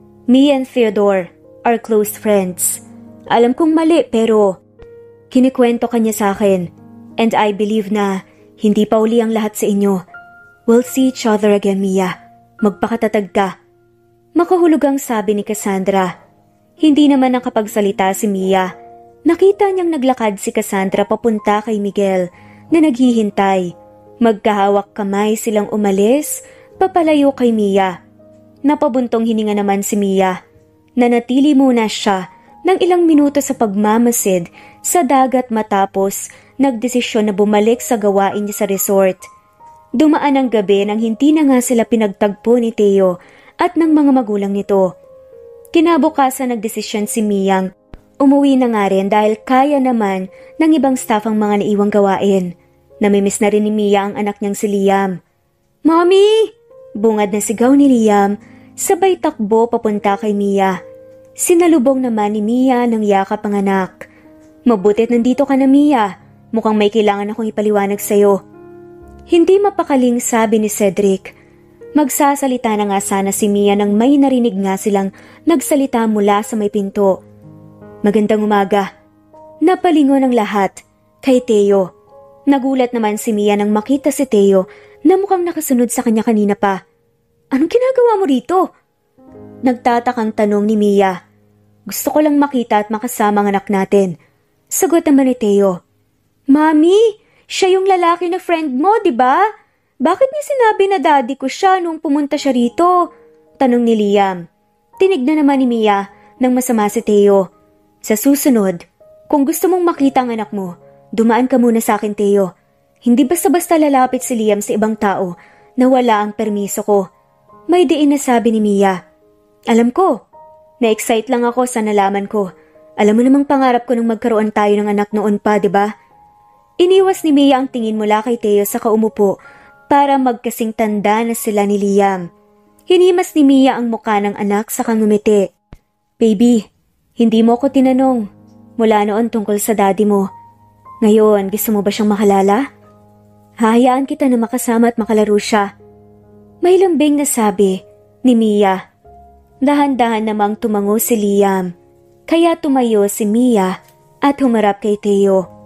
me and Theodore are close friends. Alam kong mali pero kinikwento ka niya sa akin. And I believe na hindi pa uli ang lahat sa inyo. We'll see each other again, Mia. Magpakatatag ka. Makahulugang sabi ni Cassandra. Hindi naman nakapagsalita si Mia. Nakita niyang naglakad si Cassandra papunta kay Miguel na naghihintay. Magkahawak kamay silang umalis, papalayo kay Mia. Napabuntong hininga naman si Mia. Nanatili muna siya ng ilang minuto sa pagmamasid sa dagat matapos nagdesisyon na bumalik sa gawain niya sa resort. Dumaan ang gabi nang hindi na nga sila pinagtagpo ni Theo at ng mga magulang nito. Kinabukasan nagdesisyon si Miyang umuwi na nga rin dahil kaya naman ng ibang staff ang mga naiwang gawain. Namimiss na rin ni Mia ang anak niyang si Liam. Mommy! Bungad na sigaw ni Liam, sabay takbo papunta kay Mia. Sinalubong naman ni Mia ng yakap ang anak. Mabutit nandito ka na, Mia. Mukhang may kailangan akong ipaliwanag sa'yo. Hindi mapakaling sabi ni Cedric. Magsasalita na nga sana si Mia nang may narinig nga silang nagsalita mula sa may pinto. Magandang umaga. Napalingon ang lahat kay Theo. Nagulat naman si Mia nang makita si Theo na mukhang nakasunod sa kanya kanina pa. Anong ginagawa mo rito? Nagtatakang tanong ni Mia. Gusto ko lang makita at makasama ang anak natin. Sagot naman ni Theo. Mami, siya yung lalaki na friend mo, di ba? Bakit niya sinabi na daddy ko siya nung pumunta siya rito? Tanong ni Liam. Tinignan naman ni Mia nang masama si Theo. Sa susunod, kung gusto mong makita ang anak mo, dumaan ka muna sa akin, Theo. Hindi basta-basta lalapit si Liam sa ibang tao na wala ang permiso ko. May diin na sabi ni Mia. Alam ko, na-excite lang ako sa nalaman ko. Alam mo namang pangarap ko nung magkaroon tayo ng anak noon pa, di ba? Iniwas ni Mia ang tingin mula kay Theo sa kaumupo para magkasing tanda na sila ni Liam. Hinimas ni Mia ang mukha ng anak sa ngumiti. Baby, hindi mo ko tinanong mula noon tungkol sa daddy mo. Ngayon, gusto mo ba siyang makalala? Hahayaan kita na makasama at makalaro siya. May lambing na sabi ni Mia. Dahan-dahan namang tumango si Liam. Kaya tumayo si Mia at humarap kay Theo.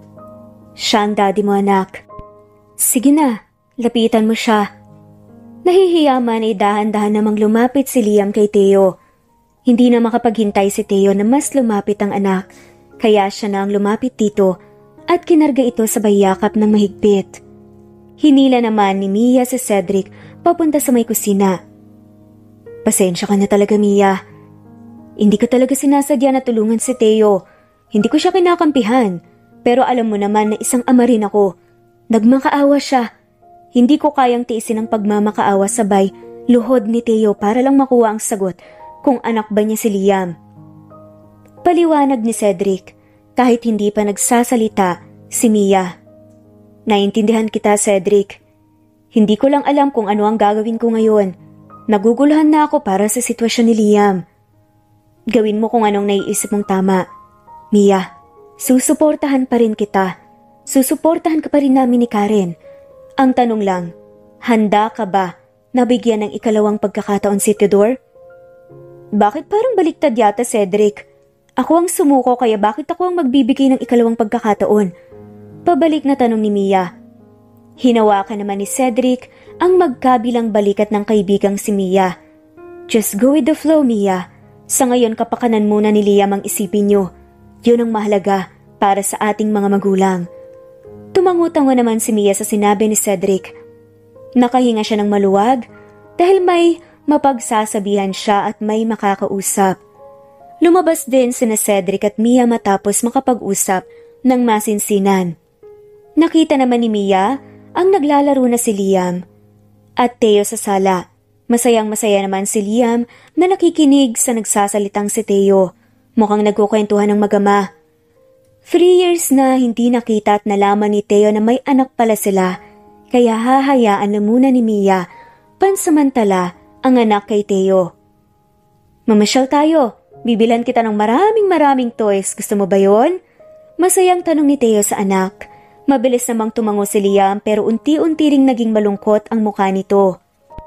Siya ang daddy mo, anak. Sige na, lapitan mo siya. Nahihiya man ay dahan-dahan namang lumapit si Liam kay Theo. Hindi na makapaghintay si Theo na mas lumapit ang anak, kaya siya na ang lumapit dito at kinarga ito sa bayakap ng mahigpit. Hinila naman ni Mia si Cedric papunta sa may kusina. Pasensya ka na talaga, Mia. Hindi ko talaga sinasadya na tulungan si Theo. Hindi ko siya kinakampihan. Pero alam mo naman na isang ama rin ako. Nagmakaawa siya. Hindi ko kayang tiisin ang pagmamakaawa sabay luhod ni Theo para lang makuha ang sagot kung anak ba niya si Liam. Paliwanag ni Cedric kahit hindi pa nagsasalita si Mia. Naintindihan kita, Cedric. Hindi ko lang alam kung ano ang gagawin ko ngayon. Naguguluhan na ako para sa sitwasyon ni Liam. Gawin mo kung anong naiisip mong tama. Mia, susuportahan pa rin kita. Susuportahan ka pa rin namin ni Karen. Ang tanong lang, handa ka ba na bigyan ng ikalawang pagkakataon si Theodore? Bakit parang baliktad yata, Cedric? Ako ang sumuko kaya bakit ako ang magbibigay ng ikalawang pagkakataon? Pabalik na tanong ni Mia. Hinawakan naman ni Cedric ang magkabilang balikat ng kaibigang si Mia. Just go with the flow, Mia. Sa ngayon kapakanan muna ni Liam ang isipin niyo. Yun ang mahalaga para sa ating mga magulang. Tumango-tango naman si Mia sa sinabi ni Cedric. Nakahinga siya ng maluwag dahil may mapagsasabihan siya at may makakausap. Lumabas din sina Cedric at Mia matapos makapag-usap ng masinsinan. Nakita naman ni Mia ang naglalaro na si Liam at Theo sa sala. Masayang-masaya naman si Liam na nakikinig sa nagsasalitang si Theo. Mukhang nagkukwentuhan ng magama. 3 years na hindi nakita at nalaman ni Teo na may anak pala sila, kaya hahayaan na muna ni Mia pansamantala ang anak kay Teo. Mamasyal tayo, bibilan kita ng maraming toys, gusto mo ba yon? Masayang tanong ni Teo sa anak. Mabilis namang tumango si Liam pero unti-unti ring naging malungkot ang mukha nito.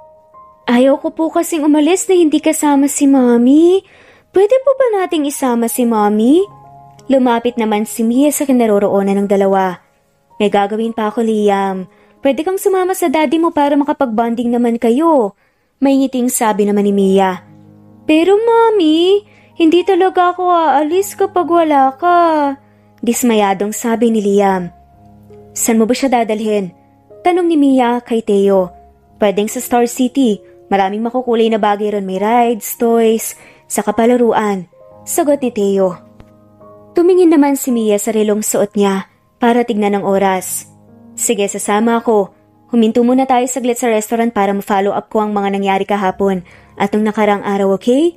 Ayaw ko po kasing umalis na hindi kasama si Mommy. Pwede po ba nating isama si Mommy? Lumapit naman si Mia sa kinaroroonan ng dalawa. May gagawin pa ako, Liam. Pwede kang sumama sa daddy mo para makapag-bonding naman kayo. May ngiting sabi naman ni Mia. Pero Mommy, hindi talaga ako aalis kapag wala ka. Dismayadong sabi ni Liam. Saan mo ba siya dadalhin? Tanong ni Mia kay Teo. Pwedeng sa Star City. Maraming makukulay na bagay ron, may rides, toys, sa kapalaruan. Sagot ni Teo. Tumingin naman si Mia sa relong suot niya para tignan ang oras. Sige, sasama ako. Huminto muna tayo saglit sa restaurant para ma-follow up ko ang mga nangyari kahapon at nung nakarang araw, okay?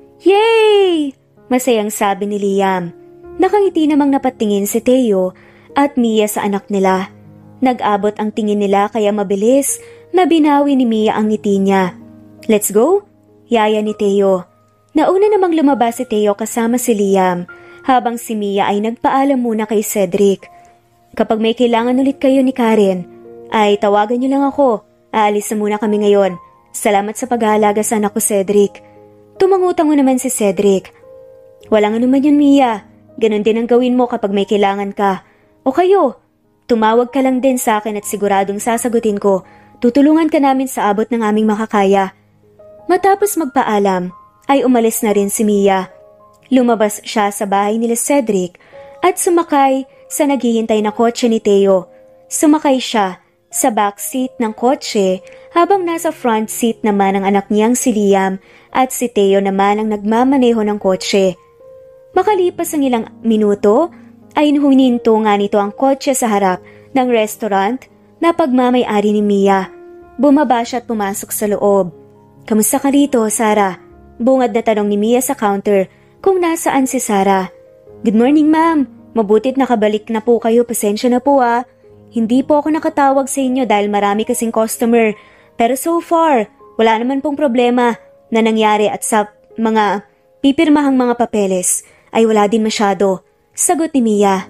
Yay! Masayang sabi ni Liam. Nakangiti namang napatingin si Teo at Mia sa anak nila. Nag-abot ang tingin nila kaya mabilis na binawi ni Mia ang ngiti niya. Let's go? Yaya ni Teo. Nauna namang lumabas si Teo kasama si Liam habang si Mia ay nagpaalam muna kay Cedric. Kapag may kailangan ulit kayo ni Karen, ay tawagan niyo lang ako. Aalis na muna kami ngayon. Salamat sa pag-aalaga sa anak ko, Cedric. Tumangutango naman si Cedric. Walang anuman yun, Mia. Ganon din ang gawin mo kapag may kailangan ka. O kayo, tumawag ka lang din sa akin at siguradong sasagutin ko. Tutulungan ka namin sa abot ng aming makakaya. Matapos magpaalam, ay umalis na rin si Mia. Lumabas siya sa bahay nila Cedric at sumakay sa naghihintay na kotse ni Teo. Sumakay siya sa backseat ng kotse habang nasa front seat naman ang anak niyang si Liam at si Teo naman ang nagmamaneho ng kotse. Makalipas ang ilang minuto ay huminto nga nito ang kotse sa harap ng restaurant na pagmamay-ari ni Mia. Bumaba siya at pumasok sa loob. Kamusta ka rito, Sarah? Bungad na tanong ni Mia sa counter kung nasaan si Sarah. Good morning, ma'am. Mabuti't nakabalik na po kayo. Pasensya na po ah. Hindi po ako nakatawag sa inyo dahil marami kasing customer. Pero so far, wala naman pong problema na nangyari at sa mga pipirmahang mga papeles ay wala din masyado. Sagot ni Mia.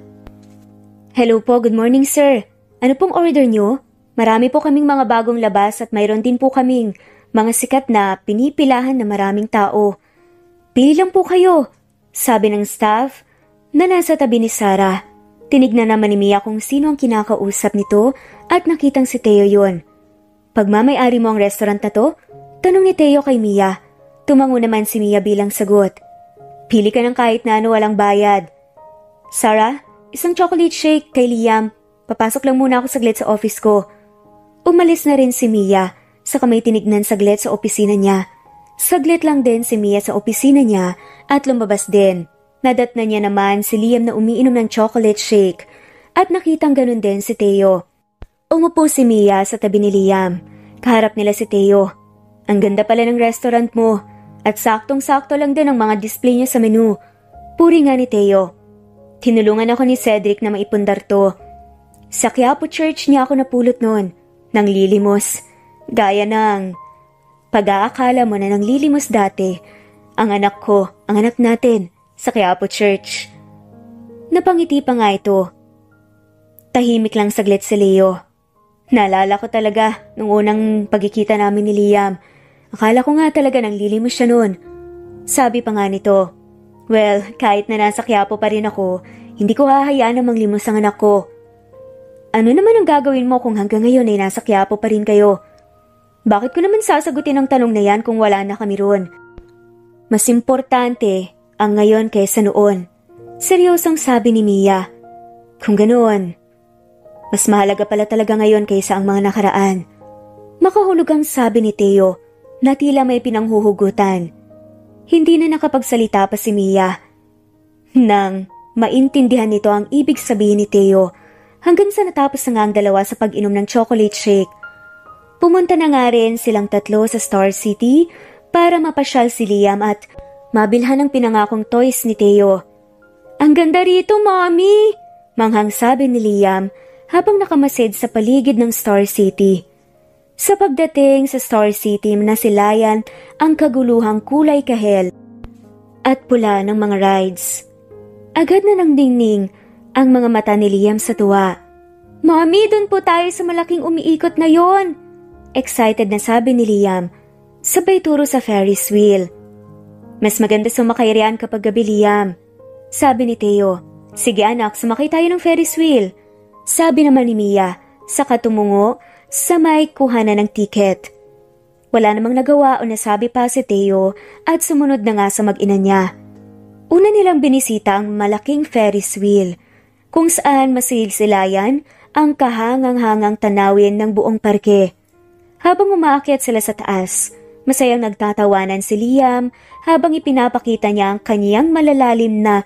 Hello po, good morning sir. Ano pong order nyo? Marami po kaming mga bagong labas at mayroon din po kaming mga sikat na pinipilahan na maraming tao. Pili lang po kayo, sabi ng staff na nasa tabi ni Sarah. Tinignan naman ni Mia kung sino ang kinakausap nito at nakitang si Teo yun. Pagmamay-ari mo ang restaurant na to? Tanong ni Teo kay Mia. Tumango naman si Mia bilang sagot. Pili ka ng kahit na ano, walang bayad. Sarah, isang chocolate shake kay Liam. Papasok lang muna ako saglit sa office ko. Umalis na rin si Mia, saka may tinignan saglit sa opisina niya. Saglit lang din si Mia sa opisina niya at lumabas din. Nadatnan niya naman si Liam na umiinom ng chocolate shake at nakitang ganun din si Teo. Umupo si Mia sa tabi ni Liam. Kaharap nila si Teo. Ang ganda pala ng restaurant mo at saktong-sakto lang din ang mga display niya sa menu. Puri nga ni Teo. Tinulungan ako ni Cedric na maipundar to. Sa Quiapo Church niya ako napulot noon. Nang lilimos. Gaya ng pag-aakala mo na nang lilimos dati. Ang anak ko, ang anak natin, sa Quiapo Church. Napangiti pa nga ito. Tahimik lang saglit si Leo. Naalala ko talaga nung unang pagkikita namin ni Liam. Akala ko nga talaga nang lilimos siya noon. Sabi pa nga nito, well, kahit na nasa Quiapo pa rin ako, hindi ko hahayaan na manglimos ang anak ko. Ano naman ang gagawin mo kung hanggang ngayon ay nasa Quiapo pa rin kayo? Bakit ko naman sasagutin ang tanong na yan kung wala na kami roon? Mas importante ang ngayon kaysa noon. Seryosong sabi ni Mia. Kung ganoon, mas mahalaga pala talaga ngayon kaysa ang mga nakaraan. Makahulog ang sabi ni Teo na tila may pinanghuhugutan. Hindi na nakapagsalita pa si Mia. Nang maintindihan nito ang ibig sabihin ni Teo, hanggang sa natapos na nga ang dalawa sa pag-inom ng chocolate shake. Pumunta na nga rin silang tatlo sa Star City para mapasyal si Liam at mabilhan ang pinangakong toys ni Theo. Ang ganda rito, Mommy! Manghang sabi ni Liam habang nakamasid sa paligid ng Star City. Sa pagdating sa Star City, nasilayan ang kaguluhang kulay kahel at pula ng mga rides. Agad na nang dingning ang mga mata ni Liam sa tuwa. Mommy, dun po tayo sa malaking umiikot na yon! Excited na sabi ni Liam, sabay turo sa Ferris wheel. Mas maganda sumakay riyan kapag gabi, Liam. Sabi ni Theo. Sige anak, sumakay tayo ng Ferris wheel. Sabi naman ni Mia, saka tumungo sa may kuhanan ng tiket. Wala namang nagawa o nasabi pa si Theo at sumunod na nga sa mag-ina niya. Una nilang binisita ang malaking Ferris wheel, kung saan masilsilayan ang kahangang-hangang tanawin ng buong parke. Habang umaakyat sila sa taas, masayang nagtatawanan si Liam habang ipinapakita niya ang kaniyang malalalim na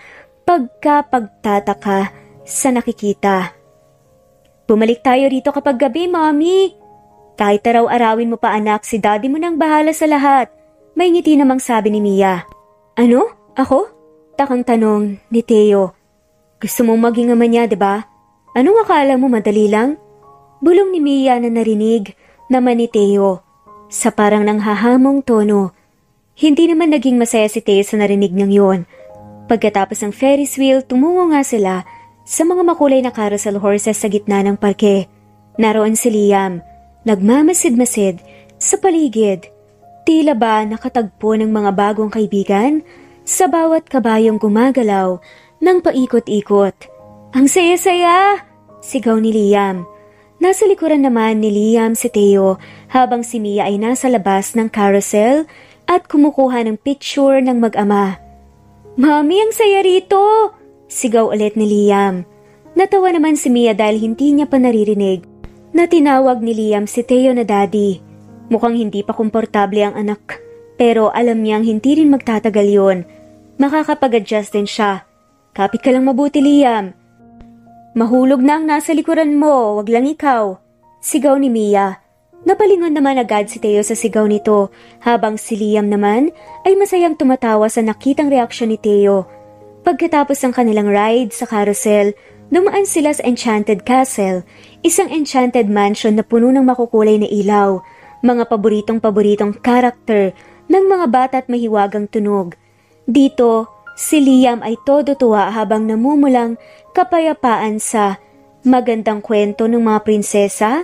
pagkapagtataka sa nakikita. Bumalik tayo rito kapag gabi, Mommy. Kahit araw-arawin mo pa anak, si Daddy mo nang bahala sa lahat. May ngiti namang sabi ni Mia. Ano? Ako? Takang tanong ni Theo. Gusto mong maging ama niya, diba? Anong akala mo, madali lang? Bulong ni Mia na narinig naman ni Theo sa parang nanghahamong tono. Hindi naman naging masaya si Theo sa narinig niyang yon. Pagkatapos ng Ferris wheel, tumungo nga sila sa mga makulay na carousel horses sa gitna ng parke. Naroon si Liam, nagmamasid-masid sa paligid. Tila ba nakatagpo ng mga bagong kaibigan sa bawat kabayong gumagalaw ng paikot-ikot. Ang saya-saya! Sigaw ni Liam. Nasa likuran naman ni Liam si Theo habang si Mia ay nasa labas ng carousel at kumukuha ng picture ng mag-ama. Mami, ang saya rito! Sigaw ulit ni Liam. Natawa naman si Mia dahil hindi niya pa naririnig na tinawag ni Liam si Theo na daddy. Mukhang hindi pa komportable ang anak, pero alam niyang hindi rin magtatagal yun. Makakapag-adjust din siya. Kapit ka lang mabuti, Liam. Mahulog na ang nasa likuran mo, wag lang ikaw. Sigaw ni Mia. Napalingon naman agad si Theo sa sigaw nito, habang si Liam naman ay masayang tumatawa sa nakitang reaksyon ni Theo. Pagkatapos ng kanilang ride sa carousel, dumaan sila sa Enchanted Castle, isang enchanted mansion na puno ng makukulay na ilaw, mga paboritong karakter ng mga bata at mahiwagang tunog. Dito, si Liam ay todo tuwa habang namumulang kapayapaan sa magandang kwento ng mga prinsesa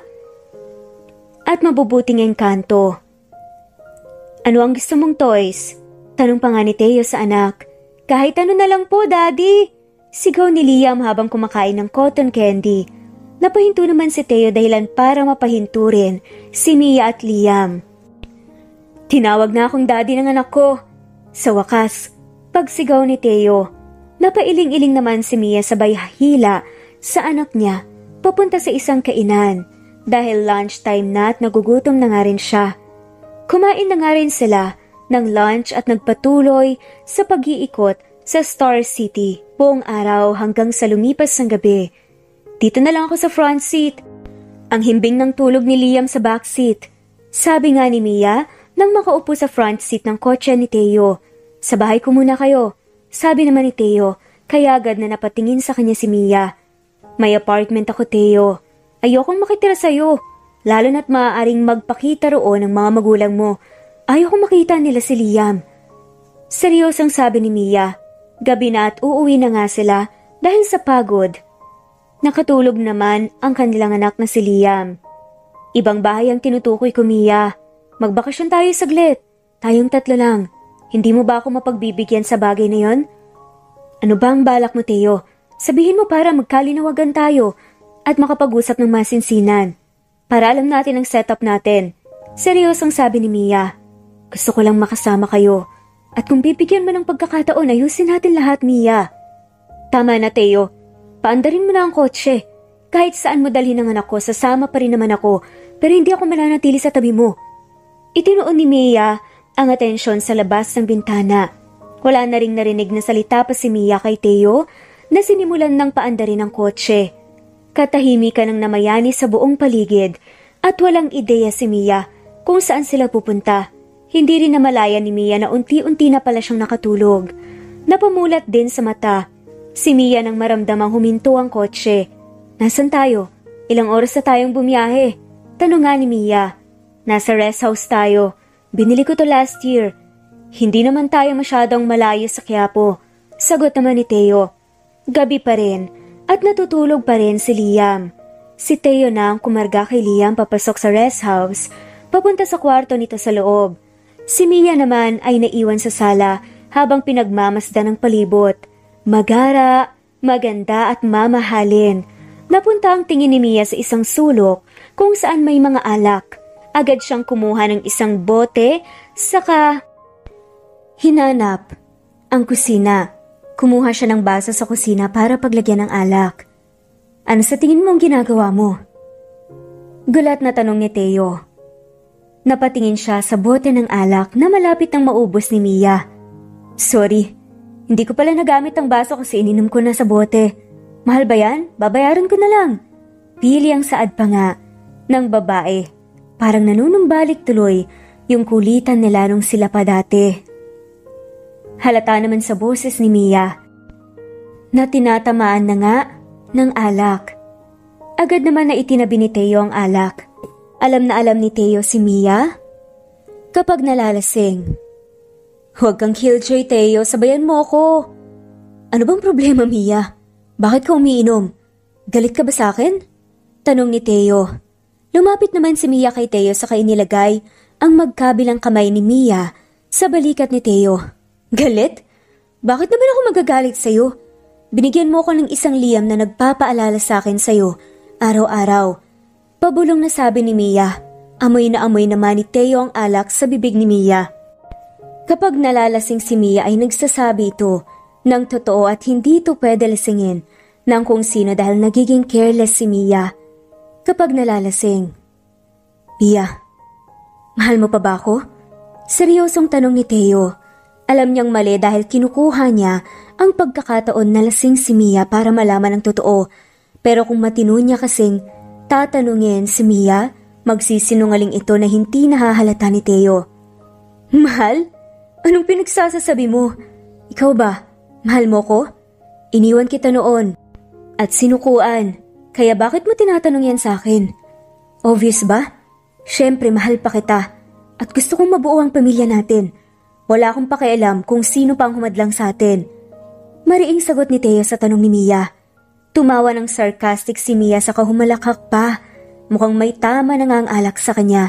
at mabubuting engkanto. Ano ang gusto mong toys? Tanong pa nga ni Theo sa anak. Kahit ano na lang po, Daddy. Sigaw ni Liam habang kumakain ng cotton candy. Napahinto naman si Theo dahilan para mapahinto rin si Mia at Liam. Tinawag na akong daddy ng anak ko. Sa wakas, pagsigaw ni Theo. Napailing-iling naman si Mia sabay hila sa anak niya papunta sa isang kainan. Dahil lunchtime na at nagugutom na nga rin siya. Kumain na nga rin sila ng lunch at nagpatuloy sa pag-iikot sa Star City buong araw hanggang sa lumipas ng gabi. Dito na lang ako sa front seat. Ang himbing ng tulog ni Liam sa back seat. Sabi nga ni Mia nang makaupo sa front seat ng kotse ni Theo. Sa bahay ko muna kayo. Sabi naman ni Theo, kaya agad na napatingin sa kanya si Mia. May apartment ako, Theo. Ayokong makitira sa'yo, lalo na't maaaring magpakita roon ng mga magulang mo. Ayokong makita nila si Liam. Seryosang sabi ni Mia. Gabi na at uuwi na nga sila dahil sa pagod. Nakatulog naman ang kanilang anak na si Liam. Ibang bahay ang tinutukoy ko, Mia. Magbakasyon tayo saglit. Tayong tatlo lang. Hindi mo ba ako mapagbibigyan sa bagay na yon? Ano ba ang balak mo, Theo? Sabihin mo para magkalinawagan tayo at makapag-usap ng masinsinan. Para alam natin ang setup natin. Seryosang sabi ni Mia. Gusto ko lang makasama kayo. At kung bibigyan mo ng pagkakataon, ayusin natin lahat, Mia. Tama na, Theo. Paandarin mo na ang kotse. Kahit saan mo dalhin ang anak ko, sasama pa rin naman ako. Pero hindi ako mananatili sa tabi mo. Itinuon ni Mia ang atensyon sa labas ng bintana. Wala na ring narinig na salita pa si Mia kay Theo na sinimulan ng paandarin ang kotse. Katahimikan ang namayani sa buong paligid at walang ideya si Mia kung saan sila pupunta. Hindi rin namalaya ni Mia na unti-unti na pala siyang nakatulog. Napamulat din sa mata. Si Mia nang maramdamang huminto ang kotse. Nasaan tayo? Ilang oras na tayong bumiyahe? Tanong nga ni Mia. Nasa rest house tayo. Binili ko to last year. Hindi naman tayo masyadong malayo sa Quiapo. Sagot naman ni Teo. Gabi pa rin at natutulog pa rin si Liam. Si Teo na ang kumarga kay Liam papasok sa rest house, papunta sa kwarto nito sa loob. Si Mia naman ay naiwan sa sala habang pinagmamasdan ng palibot. Magara, maganda at mamahalin. Napunta ang tingin ni Mia sa isang sulok kung saan may mga alak. Agad siyang kumuha ng isang bote, saka hinanap ang kusina. Kumuha siya ng baso sa kusina para paglagyan ng alak. Ano sa tingin mong ginagawa mo? Gulat na tanong ni Teo. Napatingin siya sa bote ng alak na malapit nang maubos ni Mia. Sorry, hindi ko pala nagamit ang baso kasi ininom ko na sa bote. Mahal ba yan? Babayaran ko na lang. Pili ang saad pa nga ng babae. Parang nanunumbalik tuloy yung kulitan nila nung sila pa dati. Halata naman sa boses ni Mia na tinatamaan na nga ng alak. Agad naman na itinabi ni Teo ang alak. Alam na alam ni Teo si Mia kapag nalalasing. Huwag kang killjoy, Teo. Sabayan mo ako. Ano bang problema, Mia? Bakit ka umiinom? Galit ka ba sa akin? Tanong ni Teo. Lumapit naman si Mia kay Teo saka inilagay ang magkabilang kamay ni Mia sa balikat ni Teo. Galit? Bakit naman ako magagalit sa'yo? Binigyan mo ko ng isang Liam na nagpapaalala sa akin sa'yo araw-araw. Pabulong na sabi ni Mia. Amoy na amoy naman ni Teo ang alak sa bibig ni Mia. Kapag nalalasing si Mia ay nagsasabi ito ng totoo at hindi ito pwede lasingin ng kung sino dahil nagiging careless si Mia kapag nalalasing. Mia, mahal mo pa ba ako? Seryosong tanong ni Teo. Alam niyang mali dahil kinukuha niya ang pagkakataon na lasing si Mia para malaman ang totoo. Pero kung matino niya kasing tatanungin si Mia, magsisinungaling ito na hindi nahahalata ni Teo. Mahal? Anong pinagsasasabi mo? Ikaw ba? Mahal mo ko? Iniwan kita noon at sinukuan. Kaya bakit mo tinatanong yan sa akin? Obvious ba? Siyempre mahal pa kita at gusto kong mabuo ang pamilya natin. Wala akong pakialam kung sino pa ang humadlang sa atin. Mariing sagot ni Teo sa tanong ni Mia. Tumawa ng sarcastic si Mia sa kahumalakak pa. Mukhang may tama na nga ang alak sa kanya.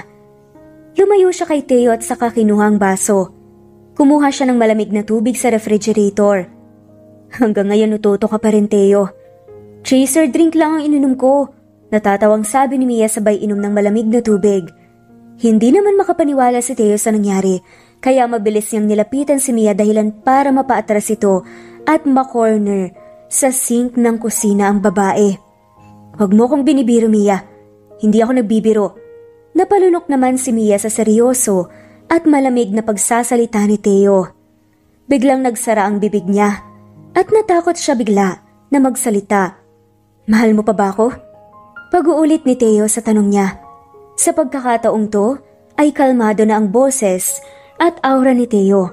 Lumayo siya kay Teo at saka kinuha ang baso. Kumuha siya ng malamig na tubig sa refrigerator. Hanggang ngayon ututo ka pa rin, Teo. Chaser drink lang ang ininom ko. Natatawang sabi ni Mia sabay inom ng malamig na tubig. Hindi naman makapaniwala si Teo sa nangyari. Kaya mabilis niyang nilapitan si Mia dahilan para mapaatras ito at makorner sa sink ng kusina ang babae. Huwag mo kong binibiro, Mia. Hindi ako nagbibiro. Napalunok naman si Mia sa seryoso at malamig na pagsasalita ni Teo. Biglang nagsara ang bibig niya at natakot siya bigla na magsalita. Mahal mo pa ba ako? Pag-uulit ni Teo sa tanong niya. Sa pagkakataong to ay kalmado na ang boses at aura ni Teo.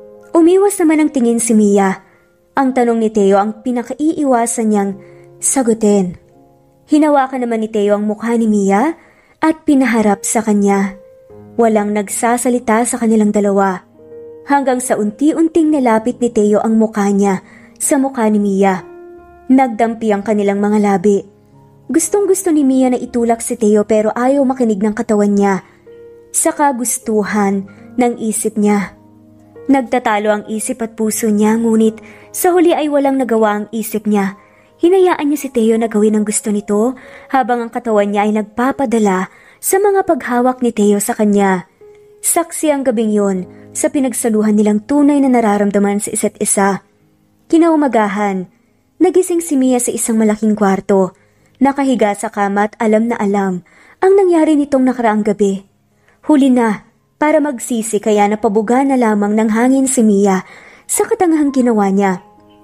Umiwas naman ang tingin si Mia. Ang tanong ni Teo ang pinakaiiwasan niyang sagutin. Hinawakan naman ni Teo ang mukha ni Mia at pinaharap sa kanya. Walang nagsasalita sa kanilang dalawa. Hanggang sa unti-unting nalapit ni Teo ang mukha niya sa mukha ni Mia. Nagdampi ang kanilang mga labi. Gustong-gusto ni Mia na itulak si Teo pero ayaw makinig ng katawan niya. Sa kagustuhan ng isip niya. Nagtatalo ang isip at puso niya ngunit sa huli ay walang nagawa ang isip niya. Hinayaan niya si Teo na gawin ang gusto nito habang ang katawan niya ay nagpapadala sa mga paghawak ni Teo sa kanya. Saksi ang gabing yon sa pinagsaluhan nilang tunay na nararamdaman sa isa't isa. Kinaumagahan, nagising si Mia sa isang malaking kwarto. Nakahiga sa kama at alam na alam ang nangyari nitong nakaraang gabi. Huli na para magsisi kaya napabuga na lamang ng hangin si Mia sa katangahang ginawa niya.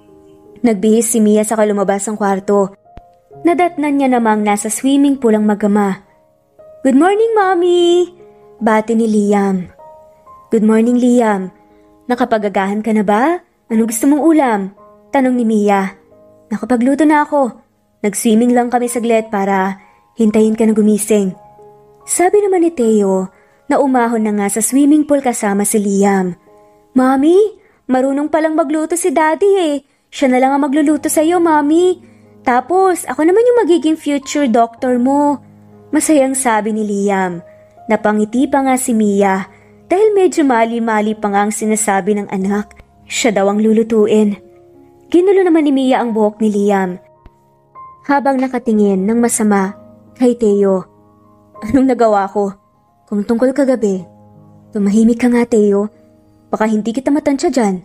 Nagbihis si Mia sa lumabas ng kwarto. Nadatnan niya namang nasa swimming pool ang mag-ama. Good morning, Mommy! Bati ni Liam. Good morning, Liam. Nakapagagahan ka na ba? Ano gusto mong ulam? Tanong ni Mia. Nakapagluto na ako. Nag-swimming lang kami saglit para hintayin ka na gumising. Sabi naman ni Teo na umahon na nga sa swimming pool kasama si Liam. Mami, marunong palang magluto si Daddy eh. Siya na lang ang magluluto sa'yo, Mami. Tapos, ako naman yung magiging future doctor mo. Masayang sabi ni Liam. Napangiti pa nga si Mia dahil medyo mali-mali pa nga ang sinasabi ng anak. Siya daw ang lulutuin. Ginulo naman ni Mia ang buhok ni Liam habang nakatingin ng masama kay Teo. Anong nagawa ko? Kung tungkol kagabi, tumahimik ka nga, Teo. Baka hindi kita matansya dyan.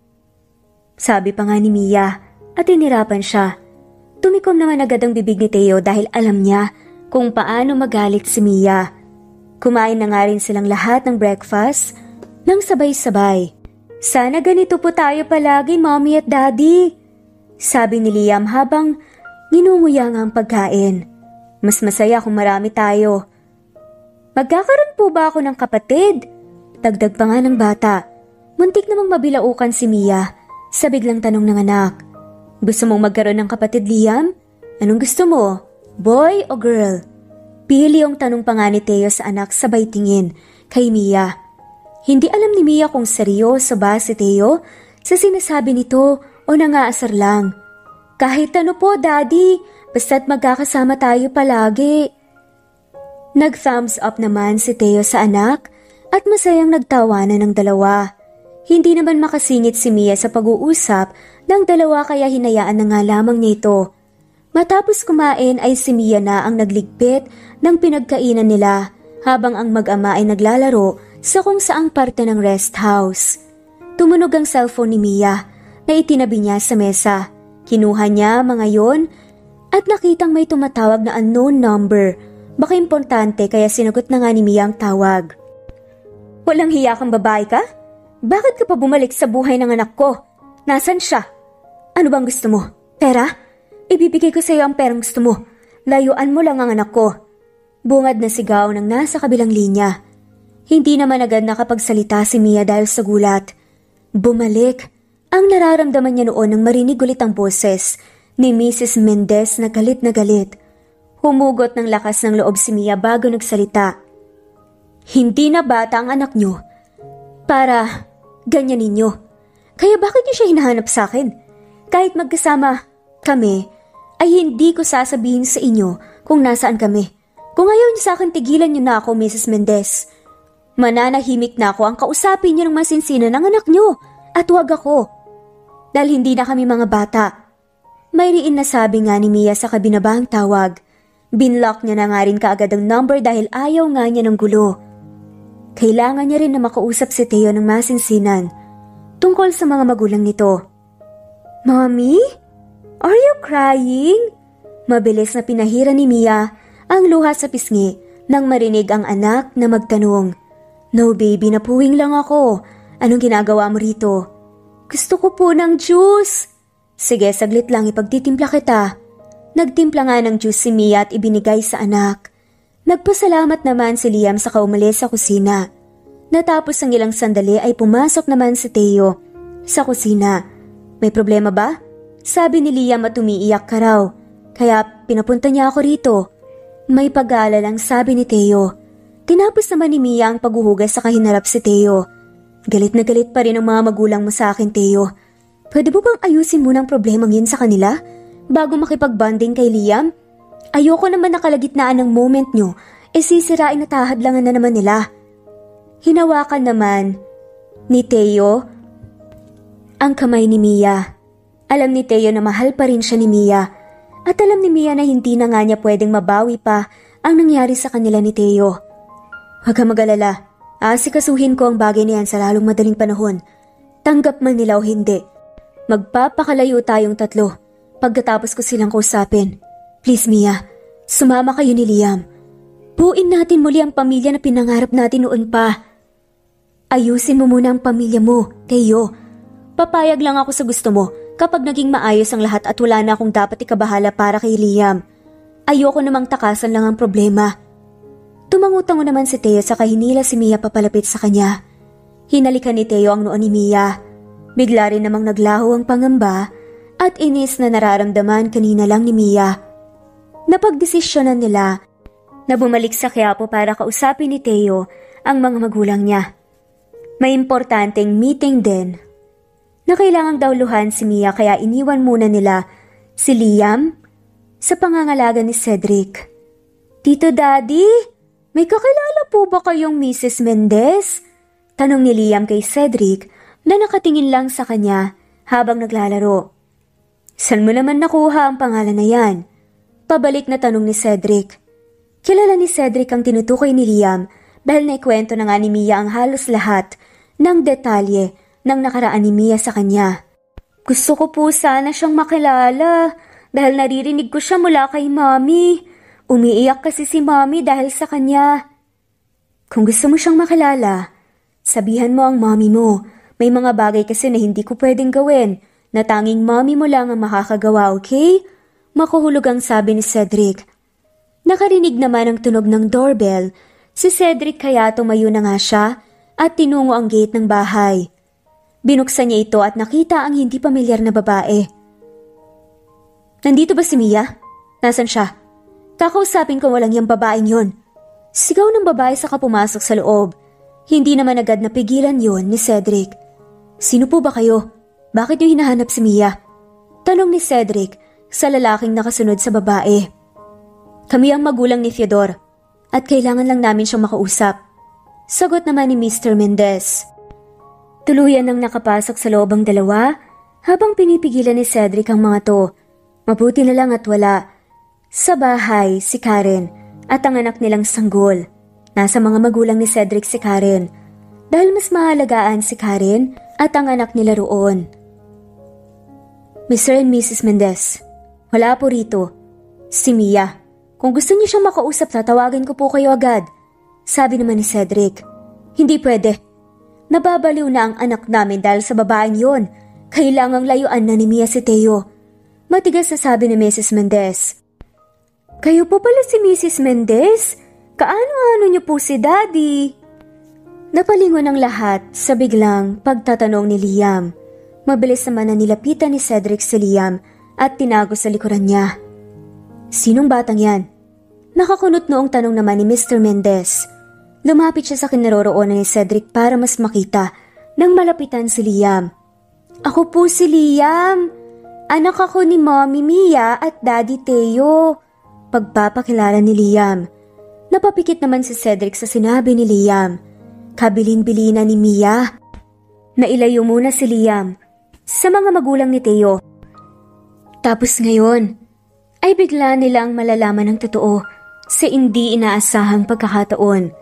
Sabi pa nga ni Mia at inirapan siya. Tumikom naman agad ang bibig ni Teo dahil alam niya kung paano magalit si Mia. Kumain na nga rin silang lahat ng breakfast nang sabay-sabay. Sana ganito po tayo palagi, Mommy at Daddy. Sabi ni Liam habang ninunguya nga ang pagkain. Mas masaya kung marami tayo. Magkakaroon po ba ako ng kapatid? Dagdag pa nga ng bata. Muntik namang mabilaukan si Mia sa biglang tanong ng anak. Gusto mong magkaroon ng kapatid, Liam? Anong gusto mo? Boy o girl? Pili yung tanong pa nga ni Teo sa anak sabay tingin kay Mia. Hindi alam ni Mia kung seryoso ba si Teo sa sinasabi nito o nangaasar lang. Kahit ano po, Daddy, basta't magkakasama tayo palagi. Nag-thumbs up naman si Teo sa anak at masayang nagtawanan ng dalawa. Hindi naman makasingit si Mia sa pag-uusap ng dalawa kaya hinayaan na nga lamang niya ito. Matapos kumain ay si Mia na ang nagligpit ng pinagkainan nila habang ang mag-ama ay naglalaro sa kung saang parte ng rest house. Tumunog ang cellphone ni Mia na itinabi niya sa mesa. Kinuha niya mga yon at nakitang may tumatawag na unknown number. Baka importante kaya sinagot na nga ni Mia ang tawag. Walang hiya kang babae ka? Bakit ka pa bumalik sa buhay ng anak ko? Nasaan siya? Ano bang gusto mo? Pera? Ibibigay ko sa iyo ang perang gusto mo. Layuan mo lang ang anak ko. Bungad na sigaw ng nasa kabilang linya. Hindi naman agad nakapagsalita si Mia dahil sa gulat. Bumalik ang nararamdaman niya noon nang marinig ulit ang boses ni Mrs. Mendez na galit na galit. Humugot ng lakas ng loob si Mia bago nagsalita. Hindi na bata ang anak niyo para ganyan ninyo. Kaya bakit niyo siya hinahanap sa akin? Kahit magkasama kami, ay hindi ko sasabihin sa inyo kung nasaan kami. Kung ayaw niyo sa akin, tigilan niyo na ako, Mrs. Mendez. Mananahimik na ako ang kausapin niyo ng masinsinan ng anak niyo at huwag ako. Dahil hindi na kami mga bata. Mayroon na sabi nga ni Mia sa kabinabang tawag. Binlock niya na nga rin kaagad ang number dahil ayaw nga niya ng gulo. Kailangan niya rin na makausap si Teo ng masinsinan tungkol sa mga magulang nito. Mommy? Are you crying? Mabilis na pinahira ni Mia ang luha sa pisngi nang marinig ang anak na magtanong. No baby, napuwing lang ako. Anong ginagawa mo rito? Gusto ko po ng juice. Sige, saglit lang ipagtitimpla kita. Nagtimpla nga ng juice si Mia at ibinigay sa anak. Nagpasalamat naman si Liam sa kaumalis sa kusina. Natapos ang ilang sandali ay pumasok naman si Teo sa kusina. May problema ba? Sabi ni Liam at umiiyak ka raw. Kaya pinapunta niya ako rito. May pag-aalala lang sabi ni Teo. Tinapos naman ni Mia ang paghuhugas sa kahinarap si Teo. Galit na galit pa rin ang mga magulang mo sa akin, Teo. Pwede mo bang ayusin muna ang problemang yun sa kanila bago makipag-bonding kay Liam? Ayoko naman nakalagitnaan ng moment nyo, sisirain at hahadlangan na naman nila. Hinawakan naman ni Teo ang kamay ni Mia. Alam ni Teo na mahal pa rin siya ni Mia at alam ni Mia na hindi na nga niya pwedeng mabawi pa ang nangyari sa kanila ni Teo. Huwag ka mag-alala, asikasuhin ko ang bagay na yan sa lalong madaling panahon. Tanggap man nila o hindi. Magpapakalayo tayong tatlo pagkatapos ko silang kausapin. Please Mia, sumama kayo ni Liam. Buuin natin muli ang pamilya na pinangarap natin noon pa. Ayusin mo muna ang pamilya mo, Teo. Papayag lang ako sa gusto mo kapag naging maayos ang lahat at wala na akong dapat ikabahala para kay Liam. Ayoko namang takasan lang ang problema. Tumangutango naman si Teo sa kahinila si Mia papalapit sa kanya. Hinalikan ni Teo ang noo ni Mia. Bigla rin namang naglaho ang pangamba at inis na nararamdaman kanina lang ni Mia. Napagdesisyonan nila na bumalik sa Quiapo para kausapin ni Teo ang mga magulang niya. May importanteng meeting din na kailangang dauluhan si Mia kaya iniwan muna nila si Liam sa pangangalaga ni Cedric. Tito Daddy, may kakilala po ba kayong Mrs. Mendez? Tanong ni Liam kay Cedric na nakatingin lang sa kanya habang naglalaro. Saan mo naman nakuha ang pangalan na yan? Pabalik na tanong ni Cedric. Kilala ni Cedric ang tinutukoy ni Liam dahil naikwento na nga ni Mia ang halos lahat ng detalye ng nakaraan ni Mia sa kanya. Gusto ko po sana siyang makilala dahil naririnig ko siya mula kay Mommy. Umiiyak kasi si Mommy dahil sa kanya. Kung gusto mo siyang makilala, sabihan mo ang Mommy mo. May mga bagay kasi na hindi ko pwedeng gawin na tanging Mommy mo lang ang makakagawa, okay? Makuhulog ang sabi ni Cedric. Nakarinig naman ang tunog ng doorbell. Si Cedric kaya tumayo na nga siya at tinungo ang gate ng bahay. Binuksan niya ito at nakita ang hindi pamilyar na babae. Nandito ba si Mia? Nasaan siya? Kakausapin ko walang yung babaeng yon. Sigaw ng babae saka pumasok sa loob. Hindi naman agad napigilan yon ni Cedric. Sino po ba kayo? Bakit niyo hinahanap si Mia? Tanong ni Cedric sa lalaking nakasunod sa babae. Kami ang magulang ni Theodore at kailangan lang namin siyang makausap. Sagot naman ni Mr. Mendez. Tuluyan nang nakapasok sa loob ang dalawa habang pinipigilan ni Cedric ang mga to. Mabuti na lang at wala. Sa bahay, si Karen at ang anak nilang sanggol. Nasa mga magulang ni Cedric si Karen dahil mas mahalagaan si Karen at ang anak nila roon. Mr. and Mrs. Mendez, wala po rito. Si Mia. Kung gusto niyo siyang makausap, tatawagin ko po kayo agad. Sabi naman ni Cedric. Hindi pwede. Nababaliw na ang anak namin dahil sa babaeng yon. Kailangang layuan na ni Mia si Teo. Matigas na sabi ni Mrs. Mendez. Kayo po pala si Mrs. Mendez? Kaano-ano niyo po si Daddy? Napalingon ang lahat sa biglang pagtatanong ni Liam. Mabilis naman na nilapitan ni Cedric si Liam at tinago sa likuran niya. Sinong batang yan? Nakakunot noong tanong naman ni Mr. Mendez. Lumapit siya sa kinaroroonan ni Cedric para mas makita nang malapitan si Liam. Ako po si Liam. Anak ako ni Mommy Mia at Daddy Teo. Pagpapakilala ni Liam. Napapikit naman si Cedric sa sinabi ni Liam. Kabilin-bilina ni Mia. Nailayo muna si Liam sa mga magulang ni Teo. Tapos ngayon, ay bigla nilang malalaman ng totoo sa hindi inaasahang pagkakataon.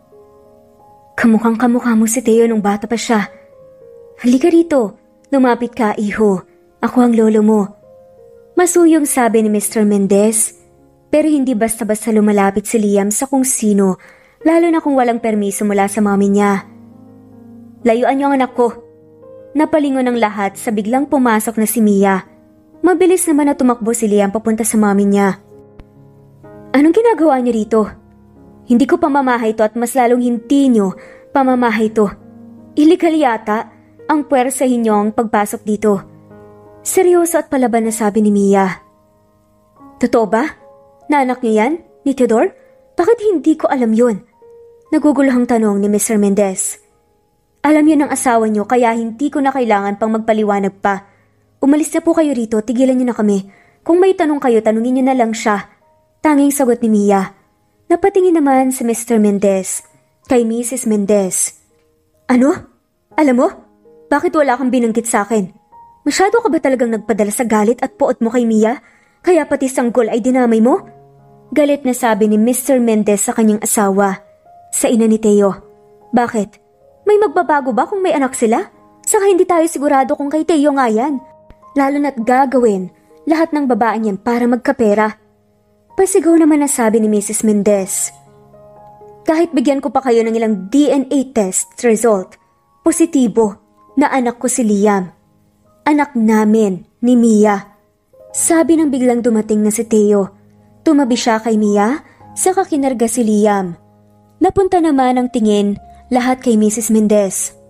Kamukhang kamukha mo si Teo nung bata pa siya. Halika rito, lumapit ka, iho. Ako ang lolo mo. Masuyong sabi ni Mr. Mendez, pero hindi basta-basta lumalapit si Liam sa kung sino, lalo na kung walang permiso mula sa mami niya. Layuan niyo ang anak ko. Napalingon ang lahat sa biglang pumasok na si Mia. Mabilis naman na tumakbo si Liam papunta sa mami niya. Anong ginagawa niyo rito? Hindi ko pamamahay to at mas lalong hindi niyo pamamahay to. Illegal yata ang puwersahin niyo ang pagpasok dito. Seryoso at palaban na sabi ni Mia. Totoo ba? Na anak niya yan? Ni Theodore? Bakit hindi ko alam yun? Naguguluhang tanong ni Mr. Mendez. Alam yun ng asawa niyo kaya hindi ko na kailangan pang magpaliwanag pa. Umalis na po kayo rito, tigilan niyo na kami. Kung may tanong kayo, tanungin niyo na lang siya. Tanging sagot ni Mia. Napatingin naman si Mr. Mendez kay Mrs. Mendez. Ano? Alam mo? Bakit wala kang binanggit sa akin? Masyado ka ba talagang nagpadala sa galit at puot mo kay Mia? Kaya pati sanggol ay dinamay mo? Galit na sabi ni Mr. Mendez sa kanyang asawa. Sa ina ni Teo. Bakit? May magbabago ba kung may anak sila? Saka hindi tayo sigurado kung kay Teo nga yan. Lalo na't gagawin lahat ng babaeng yan para magkapera. Pasigaw naman ang sabi ni Mrs. Mendez. Kahit bigyan ko pa kayo ng ilang DNA test result, positibo na anak ko si Liam. Anak namin ni Mia. Sabi ng biglang dumating na si Teo. Tumabi siya kay Mia, saka kinarga si Liam. Napunta naman ang tingin lahat kay Mrs. Mendez.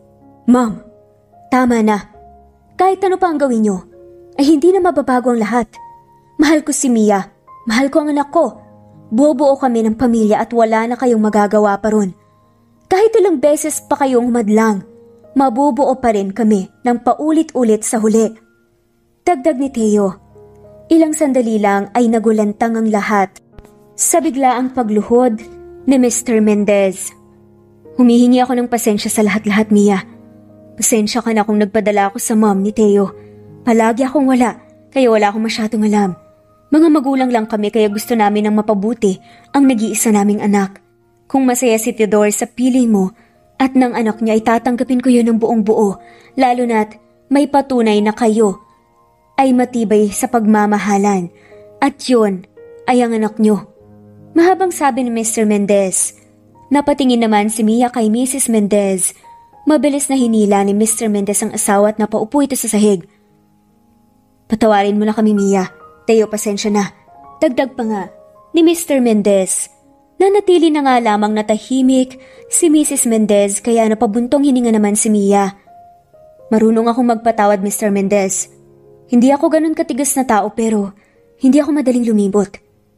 Ma'am, tama na. Kahit ano pa ang gawin niyo, ay hindi na mababago ang lahat. Mahal ko si Mia, mahal ko ang anak ko. Buo-buo kami ng pamilya at wala na kayong magagawa pa ron. Kahit ilang beses pa kayong humadlang, mabubuo pa rin kami ng paulit-ulit sa huli. Dagdag ni Teo. Ilang sandali lang ay nagulantang ang lahat sa biglaang pagluhod ni Mr. Mendez. Humihingi ako ng pasensya sa lahat-lahat, Mia. Pasensya ka na kung nagpadala ako sa mom ni Teo. Palagi akong wala, kaya wala akong masyadong alam. Mga magulang lang kami kaya gusto namin ng mapabuti ang nag-iisa naming anak. Kung masaya si Theodore sa pili mo at ng anak niya ay tatanggapin ko yun ng buong buo, lalo na't may patunay na kayo ay matibay sa pagmamahalan at yun ay ang anak niyo. Mahabang sabi ni Mr. Mendez. Napatingin naman si Mia kay Mrs. Mendez. Mabilis na hinila ni Mr. Mendez ang asawa at napaupo ito sa sahig. Patawarin mo na kami, Mia. Teo, pasensya na. Dagdag pa nga ni Mr. Mendez. Nanatili na nga lamang natahimik si Mrs. Mendez kaya napabuntong hininga naman si Mia. Marunong akong magpatawad, Mr. Mendez. Hindi ako ganun katigas na tao pero hindi ako madaling lumibot.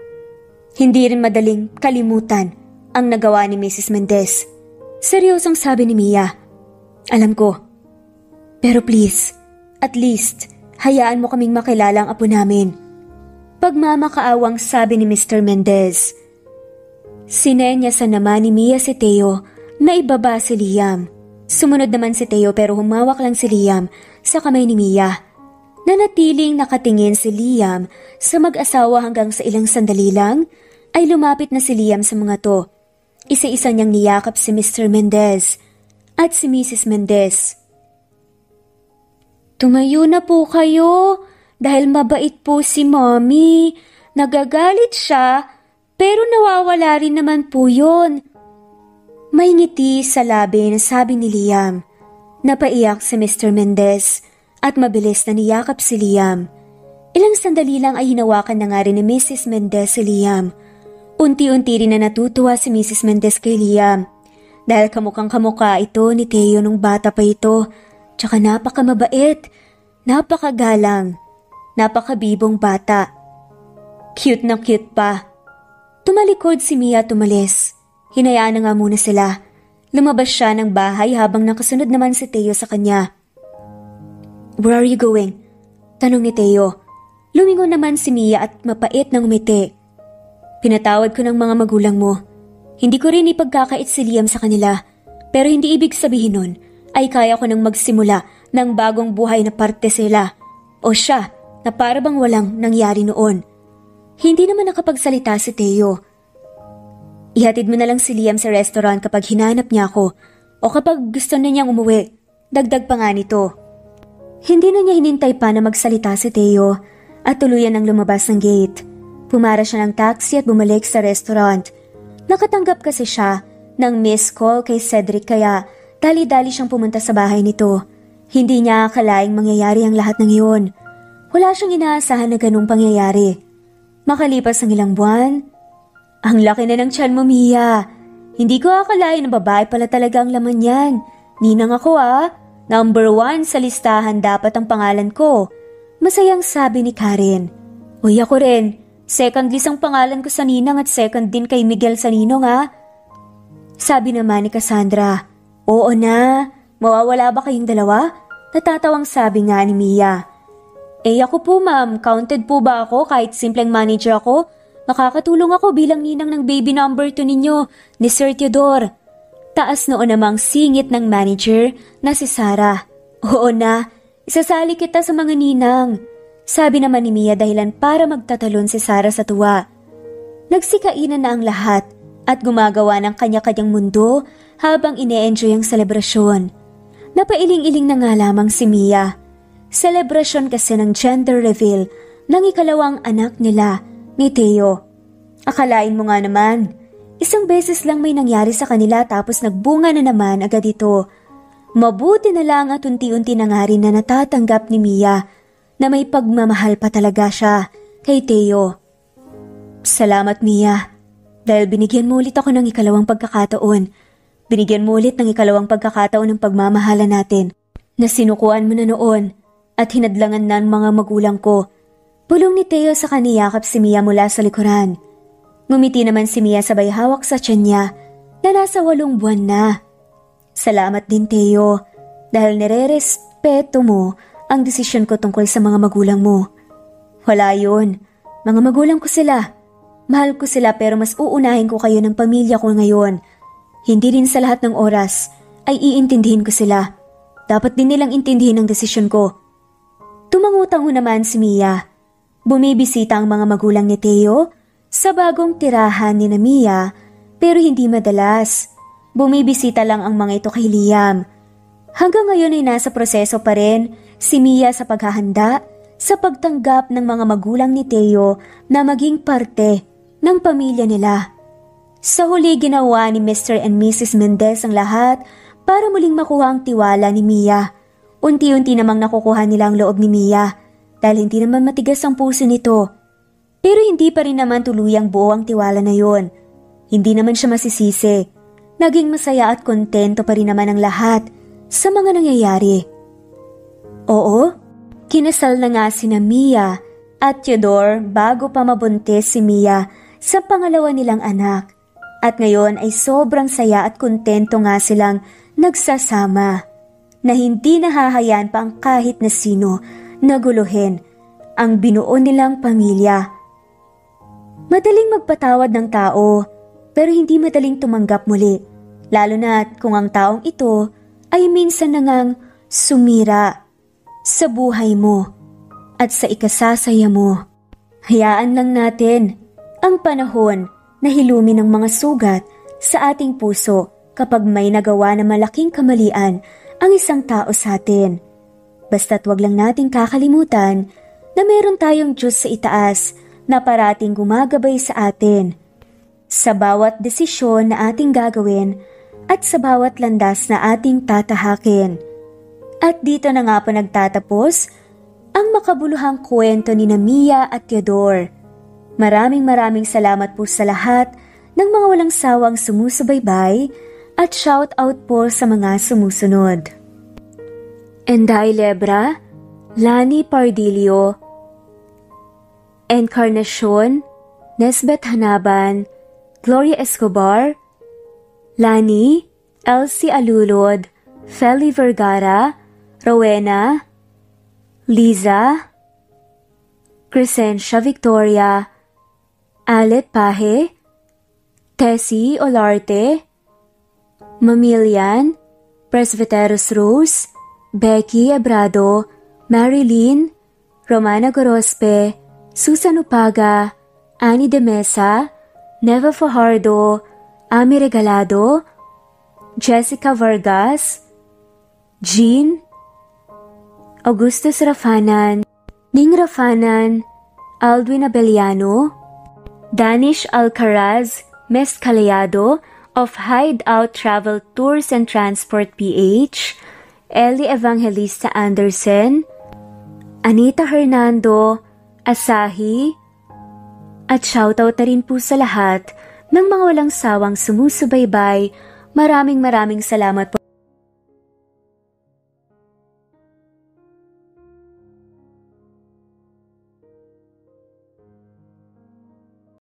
Hindi rin madaling kalimutan ang nagawa ni Mrs. Mendez. Seryosong sabi ni Mia. Alam ko. Pero please, at least, hayaan mo kaming makilala ang apo namin. Pagmamakaawang sabi ni Mr. Mendez. Sinenyasan naman ni Mia si Teo na ibaba si Liam. Sumunod naman si Teo pero humawak lang si Liam sa kamay ni Mia. Nanatiling nakatingin si Liam sa mag-asawa hanggang sa ilang sandali lang ay lumapit na si Liam sa mga to. Isa-isa niyang niyakap si Mr. Mendez at si Mrs. Mendez. Tumayo na po kayo dahil mabait po si Mommy. Nagagalit siya pero nawawala rin naman po yun. May ngiti sa labi na sabi ni Liam. Napaiyak si Mr. Mendez. At mabilis na niyakap si Liam. Ilang sandali lang ay hinawakan na nga rin ni Mrs. Mendez si Liam. Unti-unti rin na natutuwa si Mrs. Mendez kay Liam. Dahil kamukhang kamukha ito ni Teo nung bata pa ito. Tsaka napakamabait, napakagalang, napakabibong bata. Cute na cute pa. Tumalikod si Mia tumalis. Hinayaan na nga muna sila. Lumabas siya ng bahay habang nakasunod naman si Teo sa kanya. Where are you going? Tanong ni Teo. Lumingon naman si Mia at mapait na ngumiti. Pinatawad ko ng mga magulang mo. Hindi ko rin ipagkakait si Liam sa kanila. Pero hindi ibig sabihin nun ay kaya ko nang magsimula ng bagong buhay na parte sila. O siya na para bang walang nangyari noon. Hindi naman nakapagsalita si Teo. Ihatid mo na lang si Liam sa restaurant kapag hinanap niya ako o kapag gusto na niyang umuwi. Dagdag pa nga nito. Hindi na niya hinintay pa na magsalita si Teo at tuluyan ang lumabas ng gate. Pumara siya ng taxi at bumalik sa restaurant. Nakatanggap kasi siya ng missed call kay Cedric kaya dali-dali siyang pumunta sa bahay nito. Hindi niya akalaing mangyayari ang lahat ng iyon. Wala siyang inaasahan na ganung pangyayari. Makalipas ang ilang buwan, ang laki na ng tiyan mo, Mia. Hindi ko akalain na babae pala talaga ang laman yan. Ninang ako Number 1 sa listahan dapat ang pangalan ko. Masayang sabi ni Karen. Uy, ako rin. Second list ang pangalan ko sa ninang at second din kay Miguel sa ninong Sabi naman ni Cassandra. Oo na. Mawawala ba kayong dalawa? Natatawang sabi nga ni Mia. Ako po ma'am. Counted po ba ako kahit simpleng manager ako? Makakatulong ako bilang ninang ng baby number 2 ninyo ni Sir Theodore. Taas noon namang singit ng manager na si Sarah. Oo na, isasali kita sa mga ninang. Sabi naman ni Mia dahilan para magtatalon si Sarah sa tuwa. Nagsikainan na ang lahat at gumagawa ng kanya-kanyang mundo habang ine-enjoy ang selebrasyon. Napailing-iling na nga lamang si Mia. Selebrasyon kasi ng gender reveal ng ikalawang anak nila ni Teo. Akalain mo nga naman, isang beses lang may nangyari sa kanila tapos nagbunga na naman agad ito. Mabuti na lang at unti-unti na nga rin na natatanggap ni Mia na may pagmamahal pa talaga siya kay Teo. Salamat Mia, dahil binigyan mo ulit ako ng ikalawang pagkakataon. Binigyan mo ulit ng ikalawang pagkakataon ng pagmamahala natin na sinukuan mo na noon at hinadlangan na ang mga magulang ko. Pulong ni Teo sa kaniyakap si Mia mula sa likuran. Ngumiti naman si Mia sabay hawak sa tiyan niya na nasa 8 buwan na. Salamat din Teo dahil nire-respeto mo ang desisyon ko tungkol sa mga magulang mo. Wala yun. Mga magulang ko sila. Mahal ko sila pero mas uunahin ko kayo ng pamilya ko ngayon. Hindi rin sa lahat ng oras ay iintindihin ko sila. Dapat din nilang intindihin ang desisyon ko. Tumangutang naman si Mia. Bumibisita ang mga magulang ni Teo sa bagong tirahan ni Mia pero hindi madalas. Bumibisita lang ang mga ito kay Liam. Hanggang ngayon ay nasa proseso pa rin si Mia sa paghahanda sa pagtanggap ng mga magulang ni Teo na maging parte ng pamilya nila. Sa huli ginawa ni Mr. and Mrs. Mendez ang lahat para muling makuha ang tiwala ni Mia. Unti-unti namang nakukuha nila ang loob ni Mia dahil hindi naman matigas ang puso nito. Pero hindi pa rin naman tuluyang buo ang tiwala na yon. Hindi naman siya masisisi. Naging masaya at kontento pa rin naman ang lahat sa mga nangyayari. Oo, kinasal na nga sina Mia at Theodore bago pa mabuntis si Mia sa pangalawa nilang anak. At ngayon ay sobrang saya at kontento nga silang nagsasama na hindi nahahayaan pa ang kahit na sino na guluhin ang binuo nilang pamilya. Madaling magpatawad ng tao pero hindi madaling tumanggap muli, lalo na kung ang taong ito ay minsan na ngang sumira sa buhay mo at sa ikasasaya mo. Hayaan lang natin ang panahon na hilumin ng mga sugat sa ating puso kapag may nagawa na malaking kamalian ang isang tao sa atin. Basta't wag lang nating kakalimutan na meron tayong Diyos sa itaas na parating gumagabay sa atin sa bawat desisyon na ating gagawin at sa bawat landas na ating tatahakin. At dito na nga po nagtatapos ang makabuluhang kwento ni Mia at Theodore. Maraming salamat po sa lahat ng mga walang sawang sumusubaybay at shout out po sa mga sumusunod. Enday Lebra, Lani Pardilio, Encarnacion, Nesbeth Hanaban, Gloria Escobar, Lani, Elsie Alulod, Feli Vergara, Rowena, Liza, Crescencia Victoria, Alet Pahe, Tessie Olarte, Mamilian, Presbyteros Rose, Becky Ebrado, Marilyn, Romana Gorospe, Susan Upaga, Annie De Mesa, Neva Fajardo, Ami Regalado, Jessica Vargas, Jean, Augustus Rafanan, Ning Rafanan, Aldwin Abeliano, Danish Alcaraz Mescaleado of Hideout Travel Tours and Transport PH, Ellie Evangelista Anderson, Anita Hernando, Asahi, at shoutout na rin po sa lahat ng mga walang sawang sumusubaybay. Maraming salamat po.